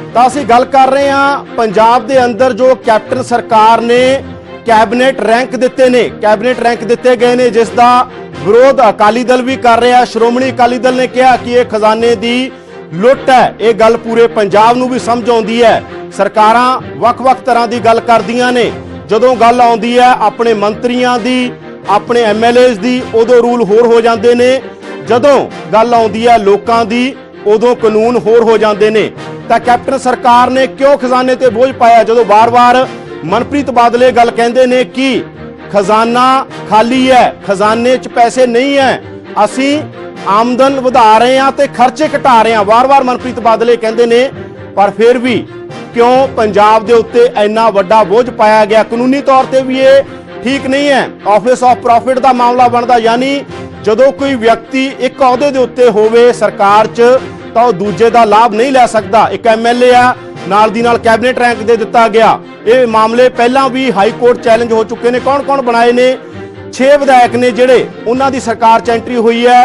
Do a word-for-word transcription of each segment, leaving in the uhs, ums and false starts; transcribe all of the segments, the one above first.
ਤਾਂ ਅਸੀਂ ਗੱਲ ਕਰ ਰਹੇ ਹਾਂ पंजाब के अंदर जो कैप्टन सरकार ने कैबिनेट रैंक दिते ने, कैबिनेट रैंक दिते गए ने, जिसका विरोध अकाली दल भी कर रहा। श्रोमणी अकाली दल ने कहा कि यह खजाने की लुट है। ये गल पूरे पंजाब नूं भी समझ आउंदी है। सरकारां वख-वख तरह की गल करदियां ने, जदों गल आउंदी है अपने मंत्रियों की, अपने एम एल एज़ की, उदों रूल होर हो जाते हैं। जदों गल आउंदी है लोकां दी, उदों कानून होर हो जाते हैं। तो कैप्टन सरकार ने क्यों खजाने ते बोझ पाया, जदों बार बार मनप्रीत बादले गल कहते हैं कि खजाना खाली है, खजाने च पैसे नहीं है, असी आमदन वधा रहे हैं ते खर्चे घटा रहे हैं, बार बार मनप्रीत बादले कहते हैं। पर फिर भी क्यों पंजाब दे उत्ते इन्ना वड्डा बोझ पाया गया? कानूनी तौर पर भी ये ठीक नहीं है। ऑफिस ऑफ प्रॉफिट का मामला बनता, यानी जदों कोई व्यक्ति एक अहुदे दे उत्ते होवे सरकार च तो दूजे का लाभ नहीं लै सकता। एक एम एल ए आ, नाल दी नाल कैबिनेट रैंक दे दिता गया। ये मामले पहला भी हाई कोर्ट चैलेंज हो चुके हैं। कौन कौन बनाए ने? छे विधायक ने जिहड़े उन्हां दी सरकार च एंट्री हुई है।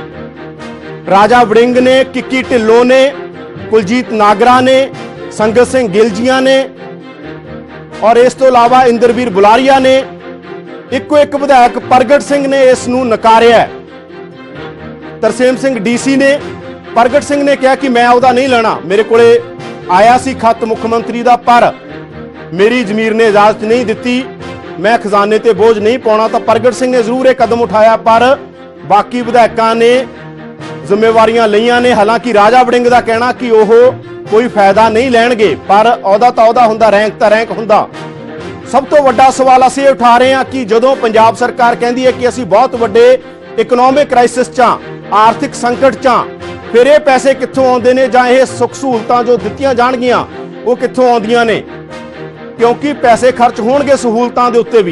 राजा वड़िंग ने, किक्की ढिल्लों ने, कुलजीत नागरा ने, संगत सिंह गिलजिया ने और इस तो इलावा इंदरबीर बोलारिया ने। इको एक विधायक प्रगट सिंह ने इस नूं नकारिया। तरसेम सिंह डी सी ने, प्रगट सिंह ने कहा कि मैं ਉਹਦਾ नहीं लेना, मेरे को आया सी खत मुख्यमंत्री का, पर मेरी जमीर ने इजाजत नहीं दी, मैं खजाने ते बोझ नहीं पाउणा। तो प्रगट सिंह ने जरूर एक कदम उठाया, पर बाकी विधायकों ने जिम्मेवारियां लईआं ने। हालांकि राजा वड़िंग का कहना कि वह कोई फायदा नहीं लैणगे, पर अहुदा तां अहुदा हुंदा, रैंक तां रैंक हुंदा। सब तो वड्डा सवाल असीं उठा रहे हैं कि जदों पंजाब सरकार कहती है कि असीं बहुत वड्डे इकनॉमिक क्राइसिस च, आर्थिक संकट च, फिर ये पैसे कित्थों आउंदे ने, जां ये सुख सहूलतां जो दित्तियां जाणगियां वो कित्थों आउंदियां ने? क्योंकि पैसे खर्च होणगे सहूलतां दे उत्ते भी।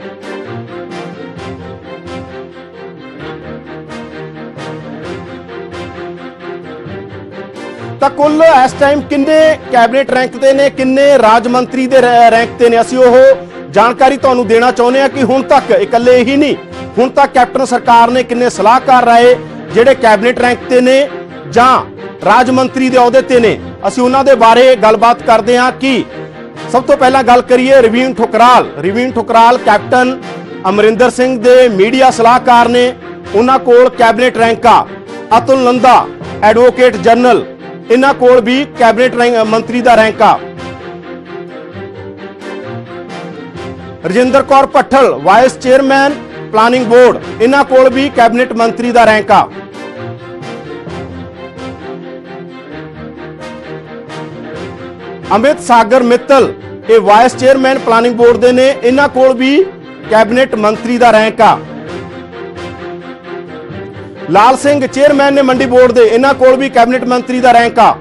ਤਾਂ ਕੁੱਲ ਇਸ टाइम किन्ने कैबिनेट रैंक ते ने, किन्ने राज मंत्री दे रैंक ते ने, असीं ओह जानकारी तुहानूं देना चाहुंदे हां कि हुण तक इकल्ले ही नहीं, हुण तक कैप्टन सरकार ने किन्ने सलाहकार रहे जिहड़े कैबिनेट रैंक ते ने जां राज मंत्री दे अहुदे ते ने। असीं उन्हां दे बारे गलबात करदे हां कि सब तो पहला गल करिए रवीन ठुकराल। रवीन ठुकराल कैप्टन अमरिंदर सिंह दे मीडिया सलाहकार ने, उन्हां कोल कैबिनेट रैंक आ। अतुल नंदा एडवोकेट जनरल, इन्हां कोल भी कैबिनेट रैंक मंत्री दा रैंक आ। Rajinder Kaur Bhattal vice chairman planning board, इन्हां कोल भी कैबिनेट मंत्री दा रैंक आ। अमित सागर मित्तल ये वाइस चेयरमैन प्लानिंग बोर्ड दे ने, इन्हां कोल भी कैबिनेट मंत्री दा रैंक आ। लाल सिंह चेयरमैन ने मंडी बोर्ड दे, इन्हां कोल भी कैबिनेट मंत्री दा रैंक आ।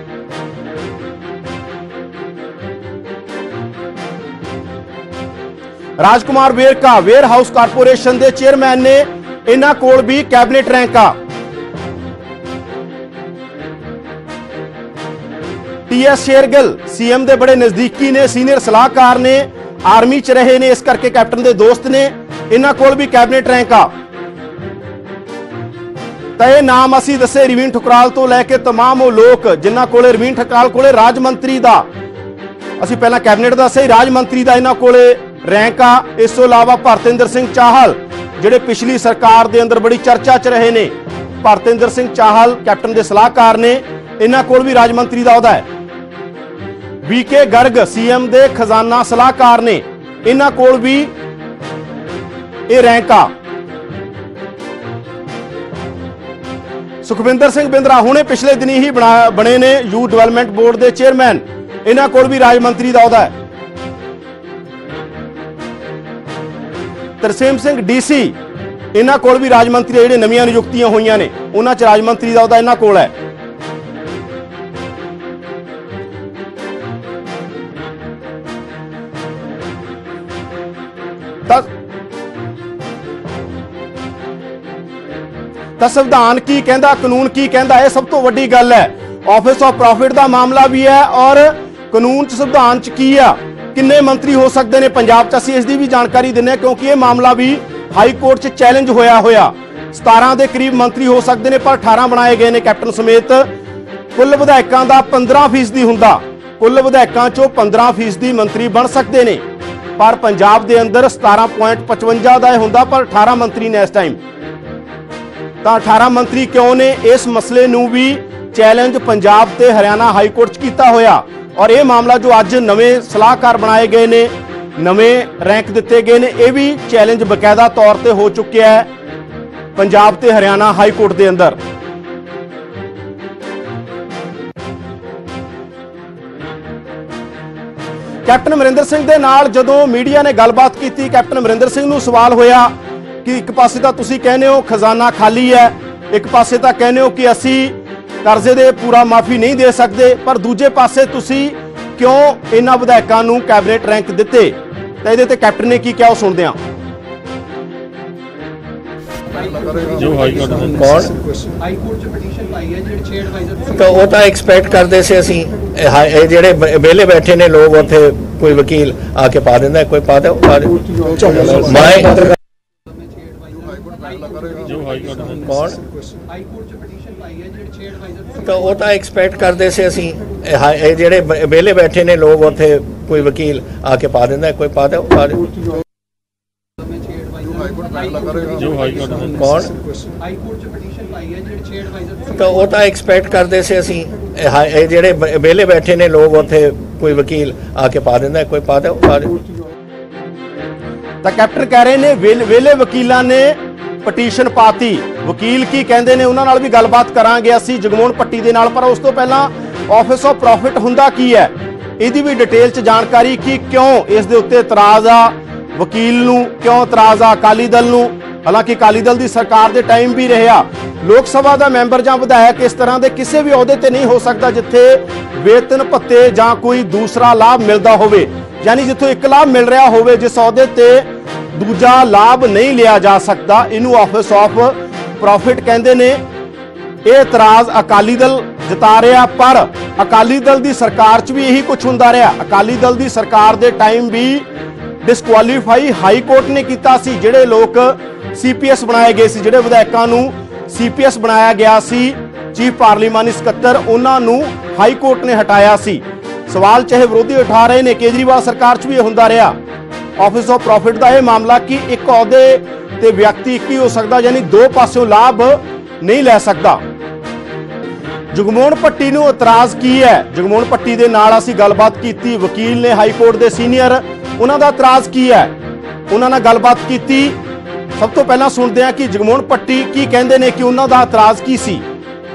Rajkumar Verka warehouse corporation दे चेयरमैन ने, इन्हां कोल भी कैबिनेट रैंक आ। टी एस शेरगिल सीएम दे बड़े नजदीकी ने, सीनियर सलाहकार ने, आर्मी च रहे ने, इस करके कैप्टन दे दोस्त ने, इन्हां कोल भी कैबिनेट रैंक आ। तो यह नाम असी दसे रवीन ठुकराल तो लैके तमाम वो लोग जिन्हां कोले रवीन ठुकराल कोले राज मंत्री दा, असी पहला कैबिनेट दा सही राज मंत्री दा इन्हां कोले रैंक आ। इस तो इलावा भरतिंदर सिंह चाहल जिहड़े पिछली सरकार दे अंदर बड़ी चर्चा च रहे ने, भरतिंदर सिंह चाहल कैप्टन दे सलाहकार ने, इन्हां कोल भी राज मंत्री दा अहुदा है। वी के गर्ग सीएम दे खजाना सलाहकार ने, इन्हां कोल भी ये रैंक आ। सुखविंदर सिंह बिंद्रा हुणे पिछले दिनी ही बना बने ने यूथ डेवलपमेंट बोर्ड के चेयरमैन, इन्हां कोल भी राज मंत्री दा अहुदा है। तरसेम सिंह डी सी, इन्हां कोल भी राज मंत्री जिहड़े नवीं नियुक्तियां होईयां ने उन्हां च राज मंत्री दा अहुदा इन्हां कोल है। तो संविधान की कहता, कानून की कहता, है सब तो वड्डी गल है। ऑफिस ऑफ प्रॉफिट का मामला भी है और कानून च संविधान च की है, किन्ने मंत्री हो सकते हैं पंजाब च, असीं इसकी भी जानकारी दिंदे क्योंकि ये मामला भी हाई कोर्ट च चैलेंज होया होया। सतारह के करीब मंत्री हो सकते हैं पर अठारह बनाए गए हैं कैप्टन समेत। कुल विधायकों का पंद्रह फीसदी हुंदा, कुल विधायकों चों पंद्रह फीसदी मंत्री बन सकते ने, पर पंजाब के अंदर सतारह पॉइंट पचवंजा का हुंदा, पर अठारह मंत्री ने इस टाइम। तो अठारह मंत्री क्यों ने? इस मसले नूं भी चैलेंज पंजाब ते हरियाणा हाईकोर्ट किया होया, और यह मामला जो अज नवें सलाहकार बनाए गए ने, नवें रैंक दिते गए ने, यह भी चैलेंज बकायदा तौर पर हो चुका है पंजाब ते हरियाणा हाईकोर्ट के अंदर। कैप्टन अमरिंदर सिंह दे नाल जदों मीडिया ने गलबात की, कैप्टन अमरिंदर सिंह नूं सवाल होया कि एक पासे तां तुसीं कहने हो खजाना खाली है, एक पासे तां कहने हो कि असी कर्जे दे पूरा माफी नहीं दे सकते, पर दूजे पासे तुसीं क्यों इन्हां विधायकां नूं कैबिनेट रैंक दिते? तां इहदे ते कैप्टन ने की किहा, सुणदे हां। जो हाईकोर्ट हाईकोर्ट च पटीशन पाई है जेड छे एडवाइजर तो वो तो एक्सपैक्ट करते से असी जेडे वेले बैठे ने लोग उत्थे कोई वकील आके पा देंदा, कोई पा दे पा दे मैं जो हाईकोर्ट कौन हाईकोर्ट च पटीशन पाई है जेड छे एडवाइजर तो वो तो एक्सपैक्ट करते से असी जेडे वेले बैठे ने लोग उत्थे कोई वकील आके पा देंदा, कोई पा दे पा दे जो हाईकोर्ट कौन हाईकोर्ट च पटीशन पाई है जेड छे एडवाइजर तो वो तो एक्सपैक्ट करते से असी जेडे वेले बैठे ने लोग उत्थे कोई वकील आके पा देंदा, कोई पा दे पा दे। तो कैप्टन कह रहे ने वेले, वेले वकीलां ने पटीशन पाती, वकील की कहंदे ने उन्हां नाल भी गलबात करांगे असी जगमोहन पट्टी दे नाल, पर उस तो पहला ऑफिस ऑफ प्रॉफिट हुंदा की है, इहदी भी डिटेल च जानकारी कि क्यों इस दे उत्ते इतराज आ वकील नूं, क्यों इतराज आ अकाली दल नूं। हालांकि अकाली दल की सरकार के टाइम भी रहा लोक सभा का मैंबर जां विधायक इस तरह के किसी भी अहुदे ते नहीं हो सकता जिथे वेतन भत्ते जां कोई दूसरा लाभ मिलता होवे, यानी जिथों एक लाभ मिल रहा होवे जिस अहुदे ते दूजा लाभ नहीं लिया जा सकता, इनू ऑफिस ऑफ प्रॉफिट कहंदे ने। यह इतराज अकाली दल जता रहा, पर अकाली दल की सरकार च भी यही कुछ हुंदा रहा। अकाली दल की सरकार के टाइम भी डिसकुआलीफाई हाई कोर्ट ने किया सी, जिहड़े लोग सीपीएस बनाए गए सी, जिहड़े विधायकां नूं सीपीएस बनाया गया सी, चीफ पार्लीमानी सकत्तर, उन्हां नूं हाई कोर्ट ने हटाया सी। सवाल चाहे विरोधी उठा रहे ने, केजरीवाल सरकार च भी हुंदा रहा ऑफिस ऑफ प्रॉफिट का यह मामला कि एक अहुदे ते व्यक्ति एक ही हो सकता, यानी दो पासों लाभ नहीं लै सकता। जगमोहन पट्टी नूं इतराज की है, जगमोहन पट्टी दे नाल असीं गलबात की, वकील ने हाई कोर्ट के सीनियर, उन्हां दा इतराज की है, उन्हां नाल गलबात की। सब तो पहला सुनते हैं कि जगमोहन पट्टी की कहंदे ने कि उन्हां दा इतराज की सी।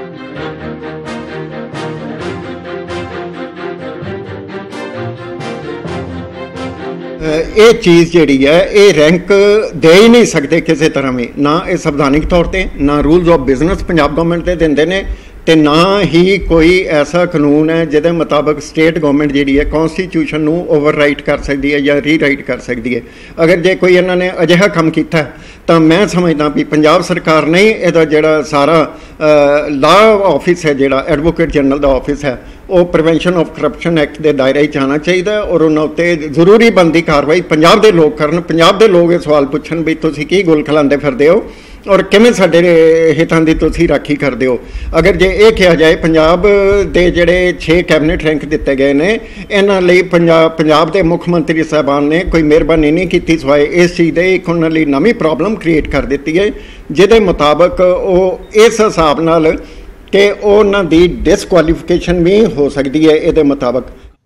ये चीज़ जिहड़ी है ये रैंक दे ही नहीं सकते किसी तरह भी, ना ये संवैधानिक तौर पर, ना rules of business Punjab government के देंदे ने, ते ना ही कोई ऐसा कानून है जिहदे मुताबिक स्टेट गवर्नमेंट जिहड़ी है कॉन्स्टिट्यूशन नूं ओवरराइट कर सकती है या रीराइट कर सकती है। अगर जे कोई इन्होंने अजिहा काम किया तो मैं समझदा भी पंजाब सरकार ने इहदा जिहड़ा सारा लॉ ऑफिस है, जिहड़ा एडवोकेट जनरल का ऑफिस है, वो प्रिवेंशन ऑफ करप्शन एक्ट के दायरे च आना चाहिए, और उन्होंने उत्ते जरूरी बनती कार्रवाई पंजाब के लोग करन। पंजाब के लोग ये सवाल पुछन भी तुसीं की गुल खिलांदे फिरदे हो और किवें साडे हितां दी तुसीं राखी करदे हो। अगर जे ये कहा जाए पंजाब के जिहड़े छे कैबिनेट रैंक दिते गए ने, इन्हां लई पंजाब पंजाब के मुख मंत्री साहबान ने कोई मेहरबानी नहीं की, सिवाए इस चीज़ दे एक उन्हां लई नवीं प्रॉब्लम क्रिएट कर दी है, जिहदे मुताबक वो इस हिसाब नाल कि उन्हां दी डिसकुआलीफिकेशन भी हो सकती है इहदे मुताबक।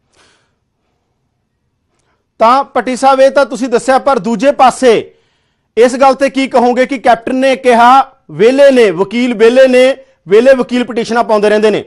तां पट्टी साहब ये तां तुसीं दस्सिया, पर दूजे पासे इस गल ते की कहोगे कि कैप्टन ने कहा वेले ने वकील वेले ने वेले वकील पटीशनां पाउंदे रहिंदे ने।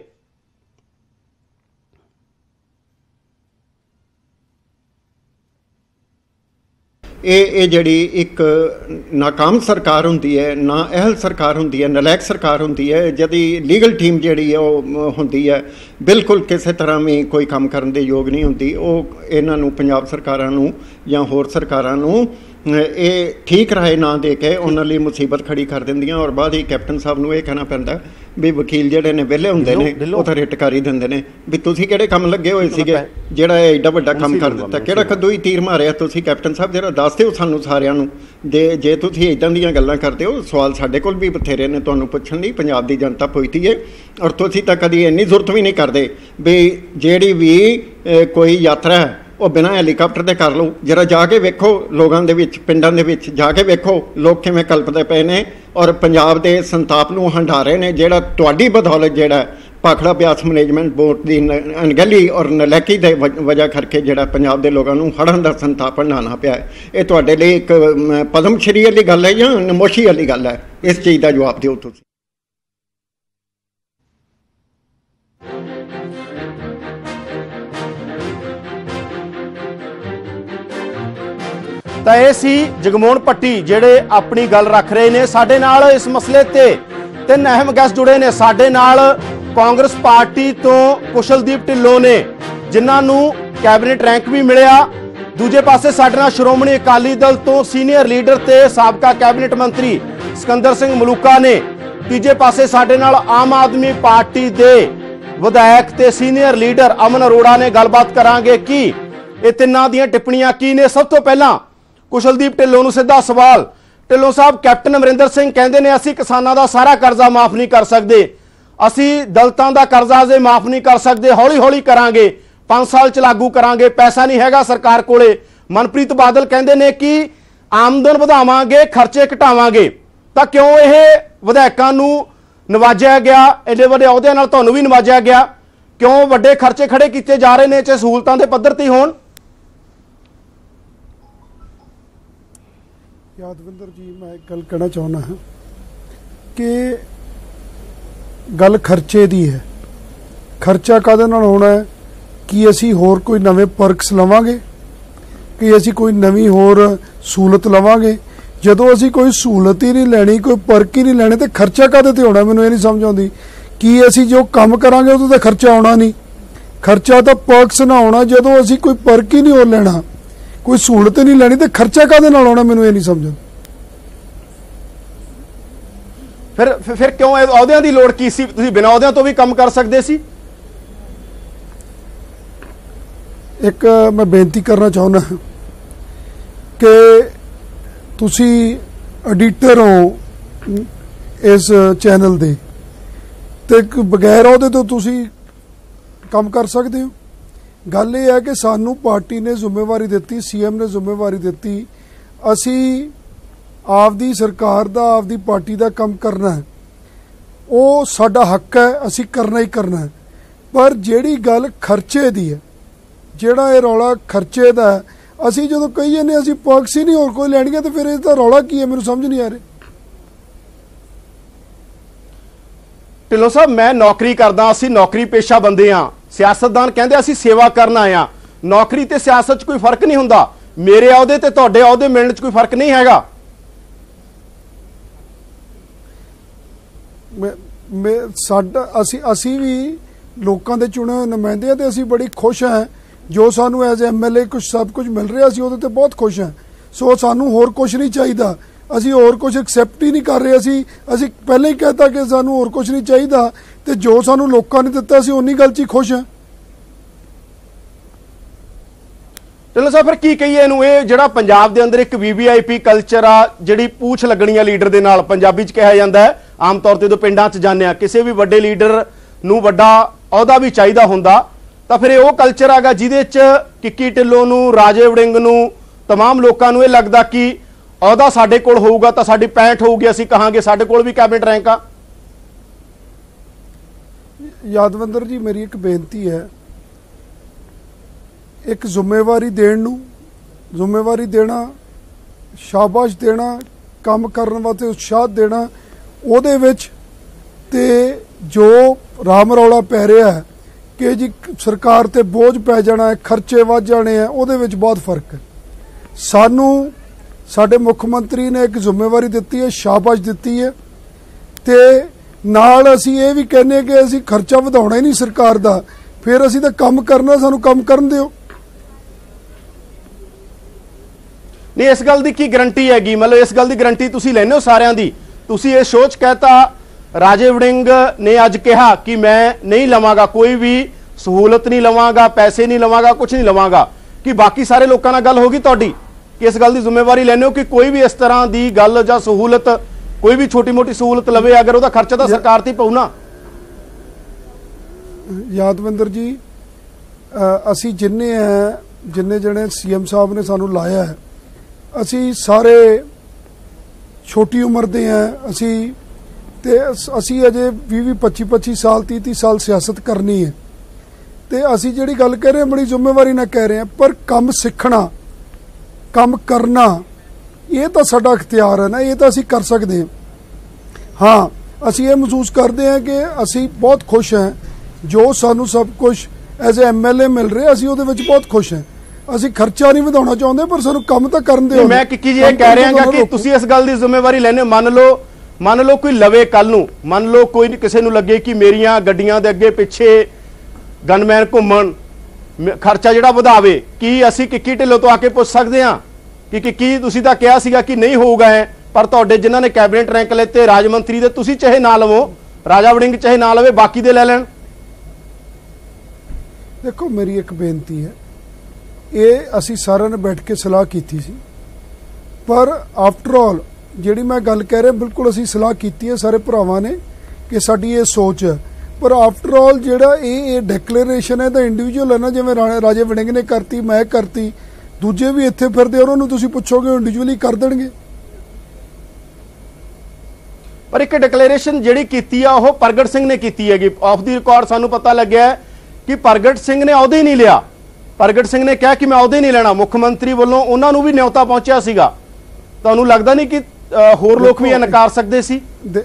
ये जिहड़ी एक नाकाम सरकार हुंदी है, ना अहल सरकार हुंदी है, नलैक सरकार हुंदी है, जिहदी लीगल टीम जिहड़ी है वो हुंदी है बिल्कुल किसी तरह भी कोई काम करन दे योग नहीं हुंदी। वो इन्हां नूं पंजाब सरकारां नूं जां होर सरकारां नूं ਇਹ ਠੀਕ ਰਾਏ ਨਾ ਦੇ ਕੇ ਉਹਨਾਂ ਲਈ ਮੁਸੀਬਤ ਖੜੀ ਕਰ ਦਿੰਦੀਆਂ ਔਰ ਬਾਅਦ ਹੀ ਕੈਪਟਨ ਸਾਹਿਬ ਨੂੰ ਇਹ ਕਹਿਣਾ ਪੈਂਦਾ ਵੀ ਵਕੀਲ ਜਿਹੜੇ ਨੇ ਵਿਹਲੇ ਹੁੰਦੇ ਨੇ ਉਹ ਤਾਂ ਰਿਟ ਕਰ ਹੀ ਦਿੰਦੇ ਨੇ ਵੀ ਤੁਸੀਂ ਕਿਹੜੇ ਕੰਮ ਲੱਗੇ ਹੋਏ ਸੀਗੇ ਜਿਹੜਾ ਇਹ ਐਡਾ ਵੱਡਾ ਕੰਮ ਕਰ ਦਿੱਤਾ, ਕਿਹੜਾ ਕਦੋਂ ਹੀ ਤੀਰ ਮਾਰਿਆ ਤੁਸੀਂ ਕੈਪਟਨ ਸਾਹਿਬ, ਜਿਹੜਾ ਦੱਸ ਦਿਓ ਸਾਨੂੰ ਸਾਰਿਆਂ ਨੂੰ। ਜੇ ਜੇ ਤੁਸੀਂ ਇੱਦਾਂ ਦੀਆਂ ਗੱਲਾਂ ਕਰਦੇ ਹੋ, ਸਵਾਲ ਸਾਡੇ ਕੋਲ ਵੀ ਬਥੇਰੇ ਨੇ ਤੁਹਾਨੂੰ ਪੁੱਛਣ ਲਈ, ਪੰਜਾਬ ਦੀ ਜਨਤਾ ਪੁੱਛਦੀ ਹੈ ਔਰ ਤੁਸੀਂ ਤਾਂ ਕਦੀ ਇੰਨੀ ਜ਼ਰੂਰਤ ਵੀ ਨਹੀਂ ਕਰਦੇ ਵੀ ਜਿਹੜੀ ਵੀ ਕੋਈ ਯਾਤਰਾ ਹੈ ਉਹ ਬਿਨਾਂ ਹੈਲੀਕਾਪਟਰ ਦੇ ਕਰ ਲਓ। ਜਰਾ ਜਾ ਕੇ ਵੇਖੋ ਲੋਕਾਂ ਦੇ ਵਿੱਚ, ਪਿੰਡਾਂ ਦੇ ਵਿੱਚ ਜਾ ਕੇ ਵੇਖੋ ਲੋਕ ਕਿਵੇਂ ਕਲਪਦੇ ਪਏ ਨੇ ਔਰ ਪੰਜਾਬ ਦੇ ਸੰਤਾਪ ਨੂੰ ਹੰਢਾ ਰਹੇ ਨੇ, ਜਿਹੜਾ ਤੁਹਾਡੀ ਬਦੌਲਤ ਜਿਹੜਾ ਭਾਖੜਾ ਬਿਆਸ ਮੈਨੇਜਮੈਂਟ ਬੋਰਡ ਦੀ ਅਣਗਹਿਲੀ ਔਰ ਨਲਾਇਕੀ ਦੇ ਵਜ੍ਹਾ ਕਰਕੇ ਜਿਹੜਾ ਪੰਜਾਬ ਦੇ ਲੋਕਾਂ ਨੂੰ ਹੜ੍ਹਾਂ ਦਾ ਸੰਤਾਪ ਹੰਢਾਉਣਾ ਪਿਆ ਹੈ। ਇਹ ਤੁਹਾਡੇ ਲਈ ਇੱਕ ਪਦਮ ਸ਼੍ਰੀ ਵਾਲੀ ਗੱਲ ਹੈ ਜਾਂ ਨਮੋਸ਼ੀ ਵਾਲੀ ਗੱਲ ਹੈ? ਇਸ ਚੀਜ਼ ਦਾ ਜਵਾਬ ਦਿਓ ਤੁਸੀਂ। ਤਾਂ ਇਹ ਸੀ ਜਗਮੋਹਨ ਪੱਟੀ ਜਿਹੜੇ ਆਪਣੀ ਗੱਲ ਰੱਖ ਰਹੇ ਨੇ। ਸਾਡੇ ਨਾਲ ਇਸ ਮਸਲੇ ਤੇ ਤਿੰਨ ਅਹਿਮ ਗੈਸਟ ਜੁੜੇ ਨੇ। ਸਾਡੇ ਨਾਲ ਕਾਂਗਰਸ ਪਾਰਟੀ ਤੋਂ ਕੁਸ਼ਲਦੀਪ ਢਿੱਲੋਂ ਨੇ ਜਿਨ੍ਹਾਂ ਨੂੰ ਕੈਬਨਿਟ ਰੈਂਕ ਵੀ ਮਿਲਿਆ। ਦੂਜੇ ਪਾਸੇ ਸਾਡੇ ਨਾਲ ਸ਼੍ਰੋਮਣੀ ਅਕਾਲੀ ਦਲ ਤੋਂ ਸੀਨੀਅਰ ਲੀਡਰ ਤੇ ਸਾਬਕਾ ਕੈਬਨਿਟ ਮੰਤਰੀ ਸਿਕੰਦਰ ਸਿੰਘ ਮਲੂਕਾ ਨੇ। ਤੀਜੇ ਪਾਸੇ ਸਾਡੇ ਨਾਲ ਆਮ ਆਦਮੀ ਪਾਰਟੀ ਦੇ ਵਿਧਾਇਕ ਤੇ ਸੀਨੀਅਰ ਲੀਡਰ ਅਮਨ ਅਰੋੜਾ ਨੇ। ਗੱਲਬਾਤ ਕਰਾਂਗੇ ਕਿ ਇਹ ਤਿੰਨਾਂ ਦੀਆਂ ਟਿੱਪਣੀਆਂ ਕੀ ਨੇ। ਸਭ ਤੋਂ ਪਹਿਲਾਂ ਕੁਸ਼ਲਦੀਪ ਢਿੱਲੋਂ ਨੂੰ ਸਿੱਧਾ ਸਵਾਲ। ਢਿੱਲੋਂ ਸਾਹਿਬ, ਕੈਪਟਨ ਅਮਰਿੰਦਰ ਸਿੰਘ ਕਹਿੰਦੇ ਨੇ ਅਸੀਂ ਕਿਸਾਨਾਂ ਦਾ ਸਾਰਾ ਕਰਜ਼ਾ ਮਾਫ ਨਹੀਂ ਕਰ ਸਕਦੇ, ਅਸੀਂ ਦਲਿਤਾਂ ਦਾ ਕਰਜ਼ਾ ਅਜੇ ਮਾਫ ਨਹੀਂ ਕਰ ਸਕਦੇ, ਹੌਲੀ ਹੌਲੀ ਕਰਾਂਗੇ, ਪੰਜ ਸਾਲ ਚ ਲਾਗੂ ਕਰਾਂਗੇ, ਪੈਸਾ ਨਹੀਂ ਹੈਗਾ ਸਰਕਾਰ ਕੋਲੇ। ਮਨਪ੍ਰੀਤ ਬਾਦਲ ਕਹਿੰਦੇ ਨੇ ਕਿ ਆਮਦਨ ਵਧਾਵਾਂਗੇ, ਖਰਚੇ ਘਟਾਵਾਂਗੇ। ਤਾਂ ਕਿਉਂ ਇਹ ਵਿਧਾਇਕਾਂ ਨੂੰ ਨਵਾਜਿਆ ਗਿਆ, ਐਡੇ ਵੱਡੇ ਅਹੁਦਿਆਂ ਨਾਲ ਤੁਹਾਨੂੰ ਵੀ ਨਵਾਜਿਆ ਗਿਆ, ਕਿਉਂ ਵੱਡੇ ਖਰਚੇ ਖੜੇ ਕੀਤੇ ਜਾ ਰਹੇ ਨੇ ਚਾਹੇ ਸਹੂਲਤਾਂ ਦੇ ਪੱਧਰ ਤੇ ਹੋਣ? यादविंदर जी, मैं एक गल कहना चाहना हाँ कि गल खर्चे दी है। खर्चा काहदे नाल होना है कि असी होर कोई नवे परक्स लवांगे, कि असी कोई नवी होर सहूलत लवांगे। जदों असी कोई सहूलत ही नहीं लैनी, कोई परक ही नहीं लैने, तो खर्चा काहदे ते होना? मैनूं ये नहीं समझ आउंदी कि असी जो काम करांगे उहदे ते खर्चा आउणा नहीं। खर्चा तो परक्स ना होना जदों असी कोई परक ही नहीं होर लैना, कोई सहूलत नहीं लैनी, तो खर्चा काहदे नाल होना? मैनूं ये नहीं समझ। फिर फिर क्यों अहुदियां दी लोड़ की सी? तुसीं बिना अहुदियां तो भी काम कर सकदे सी। एक मैं बेनती करना चाहुंदा कि तुसीं एडिटर हो इस चैनल दे, ते बगैर अहुदे तो तुसीं काम कर सकदे हो। गल ये है कि सानू पार्टी ने जिम्मेवारी दी, सीएम ने जिम्मेवारी दी, असी आपदी सरकार दा, आपदी पार्टी दा काम करना है, वो साडा हक है, असी करना ही करना है। पर जिहड़ी गल खर्चे दी है, जिहड़ा ये रौला खर्चे दा है, असी जदों कहीए ने असी पॉक्स ही नहीं होर कोई लैणीआं, तो फिर इसदा रौला की है? मैनूं समझ नहीं आ रही। ढिल्लों साहब, मैं नौकरी करदा, असी नौकरी पेशा बंदे आ, सियासतदान कहंदे असी सेवा करन आए आ। नौकरी ते सियासत च कोई फर्क नहीं हुंदा। मेरे अहुदे ते तुहाडे अहुदे मिलण च कोई फर्क नहीं हैगा। मैं साडा असी असी भी लोकां दे चुने होए नुमाइंदे आ, ते असी बड़ी खुश हैं जो सानू एज एम एल ए कुछ सब कुछ मिल रहा, असी उहदे ते बहुत खुश हैं। सो सानू होर कुछ नहीं चाहिदा, असी होर कुछ एक्सैप्ट ही नहीं कर रहे। असी असी पहले ही कहता कि सानू होर कुछ नहीं चाहिदा, ते जो सानू लोकां ने दित्ता असी उन्नी गल च ही खुश हैं। ढिल्लों साहब, फिर की कहिए इहनूं? इह जिहड़ा पंजाब दे अंदर एक V V I P culture आ, जिहड़ी पूछ लगणी आ लीडर दे नाल, पंजाबी च कहा जांदा है। आम तौर ते जो पिंडां च जाने आ, किसी भी वड्डे लीडर नूं वड्डा अहुदा भी चाहीदा हुंदा, तां फिर इह कल्चर आगा जिहदे च किक्की ढिल्लों नूं, राजे वड़िंग नूं, तमाम लोकां नूं इह लगदा कि अहुदा साडे कोल होऊगा तां साडी पैंठ होऊगी, असीं कहांगे साडे कोल भी कैबिनेट रैंक आ। यादविंदर जी, मेरी एक बेनती है, एक जिम्मेवारी देण नूं, जिम्मेवारी देना, शाबाश देना, काम करने वास्ते उत्साह देना, ਉਹਦੇ ਵਿੱਚ ਤੇ जो राम रौला पै रहा है कि जी सरकार ते बोझ पै जाना है, खर्चे वध जाने हैं, ਉਹਦੇ ਵਿੱਚ बहुत फर्क है। सानू साडे मुख मंत्री ने एक जिम्मेवारी दी है, शाबाश दी है, ते नाल असी ये भी कहने कि असी खर्चा वधाउणा ही नहीं सरकार दा, फिर असी तां काम करना, सानू काम करन दिओ। नहीं इस गल की की गारंटी हैगी, मतलब इस गल की गारंटी तुसी लैंदे हो सारिਆਂ ਦੀ? तुसी ये सोच कहता राजे वड़िंग ने अज कहा कि मैं नहीं लवांगा, कोई भी सहूलत नहीं लवांगा, पैसे नहीं लवांगा, कुछ नहीं लवांगा, कि बाकी सारे लोगों नाल गल होगी तुहाडी कि इस गल की जिम्मेवारी लैंदे हो कि कोई भी इस तरह की गल जां सहूलत, कोई भी छोटी मोटी सहूलत लवे, अगर उहदा खर्चा तो सरकार ते पऊ ना? यादविंदर जी, असी जिन्ने हैं जिन्ने जने सीएम साहब ने सानू लाया है, असी सारे छोटी उम्र दे हैं, असी ते असी अजे भी भी पच्ची पच्ची साल तीह तीह साल सियासत करनी है, ते असी जिहड़ी गल कह रहे हैं बड़ी जिम्मेवारी ना कह रहे हैं, पर कम सीखना कम करना ये तो साडा इख्तियार है ना, ये तो असी कर सकते हैं। हाँ, असी ये महसूस करते हैं कि असी बहुत खुश हैं जो सानू सब कुछ as A M L A मिल रहा, असी उहदे विच बहुत खुश हैं। ਅਸੀਂ खर्चा नहीं ਵਧਾਉਣਾ ਚਾਹੁੰਦੇ, पर ਸਾਨੂੰ ਕੰਮ ਤਾਂ ਕਰਨ ਦਿਓ। मैं किकी जी कह रहा हां कि ਤੁਸੀਂ इस गल की जिम्मेवारी लैने, मान लो मान लो कोई लवे कल नूं, मान लो कोई किसी नूं लगे कि मेरियां गड्डियां दे अगे पिछे गनमैन घुम्मण, खर्चा जिहड़ा ਵਧਾਵੇ, कि ਅਸੀਂ किकी ढिल्लों तो आके पुछ सकते हैं कि किकी ਤੁਸੀਂ ਤਾਂ ਕਿਹਾ ਸੀਗਾ कि नहीं होगा है, पर ਤੁਹਾਡੇ जिन्हां ने कैबिनेट रैंक लेते राज मंत्री दे, ਤੁਸੀਂ चाहे ना लवो, राजा वड़िंग चाहे ना लवे, बाकी दे ले लैण। देखो मेरी एक बेनती है, ये असी सारे ने बैठ के सलाह की थी सी, पर आफ्टर ऑल जिहड़ी मैं गल कह रहा बिल्कुल असी सलाह की है सारे भरावां ने कि साडी ये सोच है, पर आफ्टर ऑल जिहड़ा ये डिक्लेरेशन है तो इंडिविजुअल है ना, जिवें राजे वड़िंग ने करती, मैं करती, दूजे भी इत्थे फिरदे, उन्हां नूं तुसीं पुछोगे इंडिविजुअली कर देणगे। पर एक डिक्लेरेशन जिहड़ी कीती आ ओह प्रगट सिंह ने कीती हैगी, ऑफ द रिकॉर्ड सानूं पता लग्या कि प्रगट सिंह ने अहुदा ही नहीं लिया। प्रगट सिंह ने कहा कि मैं अहुदा ही नहीं लेना, मुख्यमंत्री वालों उन्हां नूं भी न्योता पहुंचिया सीगा, तुहानूं लगदा नहीं कि होर लोग भी इनकार सकदे सी? दे,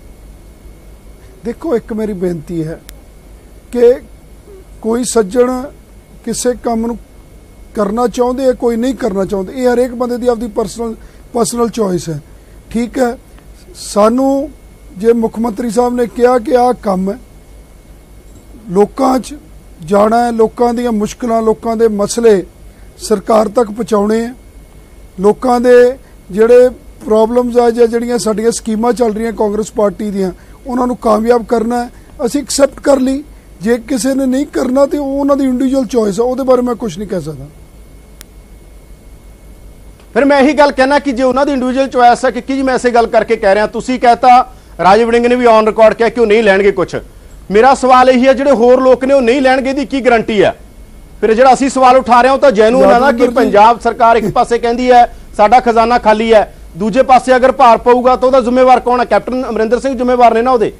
देखो एक मेरी बेनती है कि कोई सज्जण किसी काम नूं करना चाहुंदे है, कोई नहीं करना चाहुंदे, ये हरेक बंदे दी आपदी पर्सनल पर्सनल चॉइस है, ठीक है। सानू जे मुख्यमंत्री साहब ने कहा कि आ काम है, लोकां च जाना है, लोकां दी मुश्किलां, लोकां दे मसले सरकार तक पहुँचाने हैं, लोकां दे जिहड़े प्रॉब्लम्स आ जां जिहड़ियां साडीआं स्कीमां चल रही कांग्रेस पार्टी दीआं उन्हां नूं कामयाब करना है, असीं एक्सैप्ट कर ली। जे किसी ने नहीं करना तो उन्हां दी इंडिविजुअल चॉइस है, उहदे बारे मैं कुछ नहीं कह सकदा। फिर मैं यही गल कहना कि जो उन्हां दी इंडिविजुअल चॉइस है, कि जी मैं ऐसे गल करके कह रहा, तुसीं कहता राजे वड़िंग ने भी ऑन रिकॉर्ड कहा कि वो नहीं लैणगे कुछ। मेरा सवाल यही है जिहड़े होर लोग ने वो नहीं लैणगे दी की गारंटी है? फिर जिहड़ा असीं सवाल उठा रहे हो तो जैनून है ना कि पंजाब सरकार एक पासे कहती है साडा खजाना खाली है, दूजे पासे अगर भार पऊगा तो उहदा जिम्मेवार कौन है? कैप्टन अमरिंदर सिंह जिम्मेवार ने ना उहदे।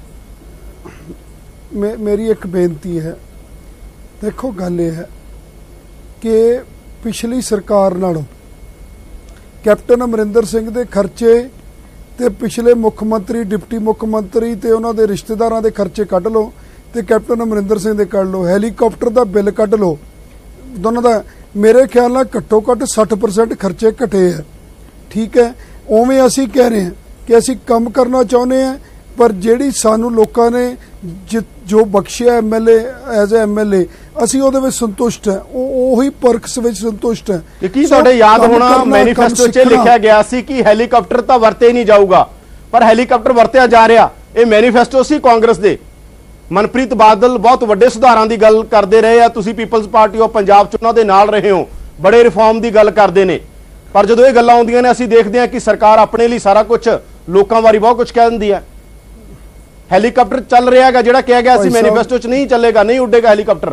मे, मेरी एक बेनती है, देखो गल यह है कि पिछली सरकार नालों कैप्टन अमरिंदर सिंह दे खर्चे ते पिछले मुख्यमंत्री, डिप्टी मुख्यमंत्री ते उन्हां दे रिश्तेदारां दे खर्चे कढ लो ते कैप्टन अमरिंदर सिंह दे कढ लो, हैलीकॉप्टर दा बिल कढ लो, दोनों दा मेरे ख्याल नाल घट्टो घट्ट साठ परसेंट खर्चे घटे है, ठीक है। उवें असीं कह रहे हैं कि असीं कम करना चाहुंदे हैं, पर जिहड़ी सानू लोकां ने जो बख्शिया M L A as A M L ए असीं उहदे विच संतुष्ट है, ओही परक्स विच संतुष्ट है। कि तुहाडे याद होना मैनीफेस्टो च लिखिया गया सी कि हैलीकॉप्टर तां वरते नहीं जाऊगा, पर हैलीकॉप्टर वरतिया जा रहा। ये मैनीफेस्टो सी कांग्रेस दे। मनप्रीत बादल बहुत वड्डे सुधारां दी गल करदे रहे आ, तुसीं पीपल्स पार्टी ऑफ पंजाब च उन्हां दे नाल रहे हो, बड़े रिफॉर्म की गल करते हैं, पर जो ये गल्लां आउंदियां ने असीं देखते हैं कि सरकार अपने लिए सारा कुछ लोकां बारे बहुत कुछ कह दिंदी है। हैलीकॉप्टर चल रहा है जिहड़ा कहा गया सी मैनीफेस्टो च नहीं चलेगा, नहीं उड़ेगा हैलीकॉप्टर।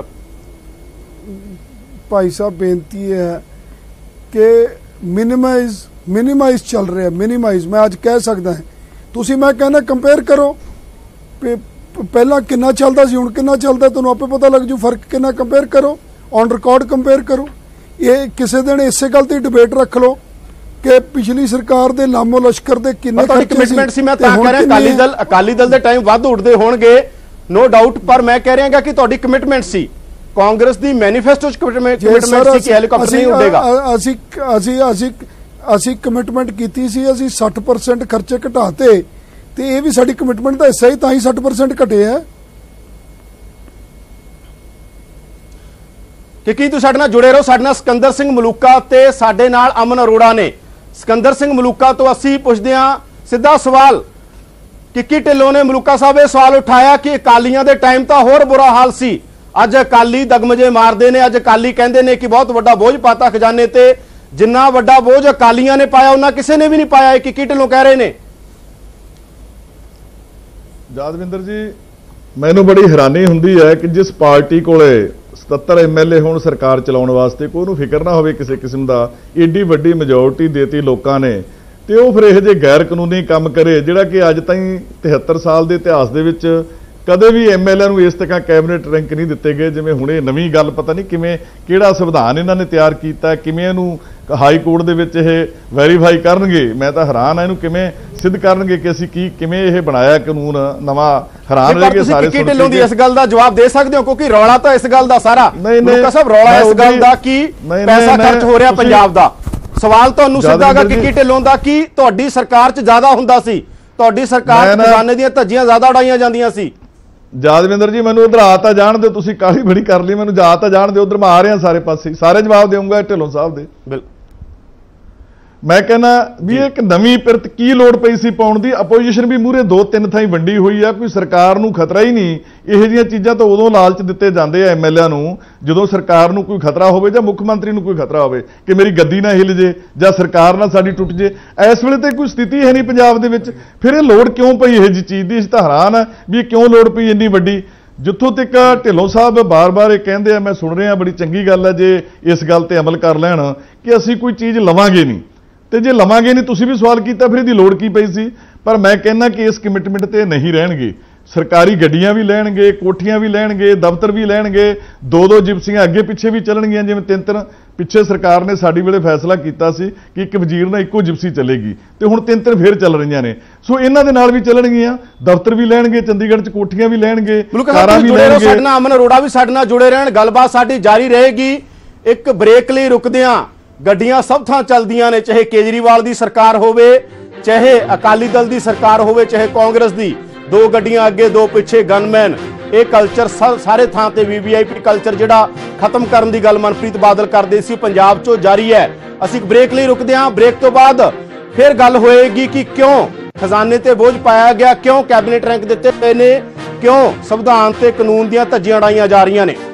भाई साहब बेनती है कि मिनिमाइज मिनिमाइज चल रहा है, मिनिमाइज मैं आज कह सकदा है। तुसीं मैं कहना कंपेयर करो, पहला कितना चलता सी हुण कितना चलता, तुहानूं आपे पता लग जू फर्क कितना। कंपेयर करो, ऑन रिकॉर्ड कंपेयर करो। ये किसी दिन इसे गल ते डिबेट रख लो कि पिछली सरकार दे लामो लश्कर दे किन्ने कमिटमेंट सी। मैं तां कह रहा अकाली दल अकाली दल दे टाइम वध उड़दे होणगे नो डाउट, पर मैं कह रहा कि तुहाडी कमिटमेंट सी कांग्रेस दी मैनीफेस्टो च कमिटमेंट सी कि हेलीकॉप्टर नहीं उड़ेगा। ਅਸੀਂ ਅਸੀਂ ਅਸੀਂ ਅਸੀਂ कमिटमेंट कीती सी, ਅਸੀਂ साठ परसेंट खर्चे घटाते ते ये भी साडी कमिटमेंट दा हिस्सा ही, तां ही साठ परसेंट घटे है। कि की तुसीं साडे नाल जुड़े रहो। साडे नाल सिकंदर सिंह मलूका ते साडे नाल अमन अरोड़ा ने। सिकंदर सिंह मलूका तो असीं पुछदे हां सिद्धा सवाल कि की ढिल्लों ने मलूका साहब ये सवाल उठाया कि अकालियां दे टाइम तां होर बुरा हाल सी, अज अकाली दगमजे मारदे ने, अज अकाली कहंदे ने कि बहुत वड्डा बोझ पाता खजाने ते, जिन्ना वड्डा बोझ अकालियां ने पाया उन्ना किसी ने भी नहीं पाया, कि की ढिल्लों कह रहे ने। जादविंदर जी मैनू बड़ी हैरानी हुंदी है कि जिस पार्टी कोले सतहत्तर एम एल ए होण सरकार चलाउण वास्ते कोई नूं फिक्र ना होवे किसी किस्म दा, एडी वड्डी मेजोरिटी देती लोकां ने, ते ओह फिर इहो जिहे गैर कानूनी काम करे जिहड़ा कि अज ताईं तिहत्तर साल के इतिहास दे विच कदे भी एम एल ए नूं इस तरह कैबिनेट रैंक नहीं दिते गए। जिवें हुणे नवीं गल पता नहीं किवें किहड़ा संविधान इन्हां ने तैयार कीता, किवें इहनूं हाई कोर्ट दे विच इह वैरीफाई करनगे। मैं तां हैरान आ इहनूं किवें सिद्ध करनगे कि असीं की किवें इह बनाया कानून नवां। हैरान रह गए सारे। की ढिल्लों दी इस गल दा जवाब दे सकदे हो क्योंकि रौला तां इस गल दा सारा मलूका साहब रौला इस गल दा कि पैसा खर्च हो रहा पंजाब दा। सवाल तुहानूं सिद्धा गा कि ढिल्लों दा कि तुहाडी सरकार च ज्यादा हुंदा सी, तुहाडी सरकार च खजाने दीयां धज्जियां ज्यादा उड़ाईयां जांदियां सी। जादविंदर जी मैनू उधर आ तां जाण दिओ, तुसीं काली बड़ी कर ली, मैनू जा तां जाण दिओ, उधर मैं आ रहा सारे पासे, सारे जवाब देऊंगा ढिल्लों साहब दे। बिल्कुल मैं कहना भी एक नवीं पिरत की लोड़ पई सी पाउण दी। अपोजिशन भी मूहरे दो तीन थाई वंडी हुई आ, कोई सरकार नूं खतरा ही नहीं। इहो जिहियां चीज़ां तो उदों लालच दिते जांदे आ एम एल ए नूं जदों सरकार नूं कोई खतरा होवे जां मुख मंत्री नूं कोई खतरा होवे कि मेरी गद्दी ना हिल जे जां सरकार ना साडी टुट जे। इस वेले ते कोई स्थिति है नहीं पंजाब दे विच, फिर ये लोड़ क्यों पई इहो जी चीज़ दी? असीं तां हैरान आ भी क्यों लोड़ पई इन्नी वड्डी। जिੱਥੋਂ तक ढिल्लों साहब बार बार ये कहते हैं, मैं सुन रहा बड़ी चंगी गल है जे इस गल ते अमल कर लैण कि असीं कोई चीज़ लवांगे नहीं, तो जे लवांगे नहीं, तुसीं भी सवाल किया फिर इसकी लोड़ की पई सी। पर मैं कहना कि इस कमिटमेंट ते नहीं रहणगे। सरकारी गड्डियां भी लैणगे, कोठियां भी लैणगे, दफ्तर भी लैणगे, दो दो जिप्सियां अगे पिछे भी चलणगियां। जिवें तीन तीन पिछे सरकार ने साडी वेले फैसला कीता सी कि एक वजीर नाल इक्को जिप्सी चलेगी, तो हुण तीन तीन फिर चल रहीआं ने। सो इन्हां दे नाल भी चलणगियां, दफ्तर भी लैणगे, चंडीगढ़ च कोठियां भी लैणगे, कारां भी लैणगे। साडे नाल अमन अरोड़ा भी साडे नाल जुड़े रहण, गलबात साडी जारी रहेगी। एक ब्रेक लई रुकदे हां। गड्डियां सब थां चलदियां ने, चाहे केजरीवाल दी सरकार होवे, चाहे अकाली दल दी सरकार होवे, चाहे कांग्रेस दी। दो गड्डियां अगे दो पिछे, गनमैन। ये कल्चर सारे थां ते V V I P culture जिहड़ा खत्म करन दी गल मनप्रीत बादल करदे सी पंजाब चों जारी है। असीं ब्रेक लई रुकदे हां। ब्रेक तो बाद फिर गल होएगी कि क्यों खजाने ते बोझ पाया गया, क्यों कैबिनेट रैंक दित्ते पए ने, क्यों संविधान ते कानून दीयां धज्जियां उड़ाईयां जा रहीआं ने।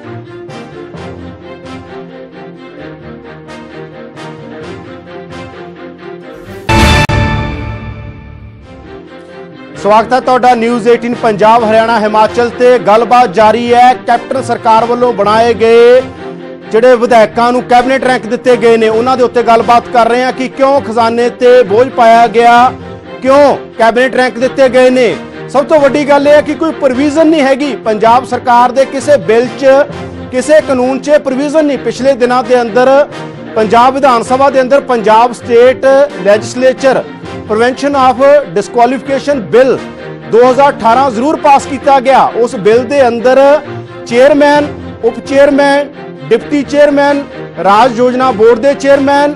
स्वागत है तुहाडा न्यूज़ अठारह पंजाब हरियाणा हिमाचल ते गलबात जारी है। कैप्टन सरकार वालों बनाए गए जिहड़े विधायकां नूं कैबिनेट रैंक दिते गए ने उन्हां दे उत्ते गलबात कर रहे हैं कि क्यों खजाने ते बोझ पाया गया, क्यों कैबिनेट रैंक दिते गए ने। सब तो वड्डी गल यह है कि कोई प्रोविजन नहीं हैगी पंजाब सरकार दे किसी बिल च, किसी कानून च प्रोविजन नहीं। पिछले दिनों के अंदर पंजाब विधान सभा के अंदर Punjab state legislature prevention of disqualification bill दो हज़ार अठारह जरूर पास किया गया। उस बिल के अंदर चेयरमैन, उप चेयरमैन, डिप्टी चेयरमैन, राज योजना बोर्ड के chairman,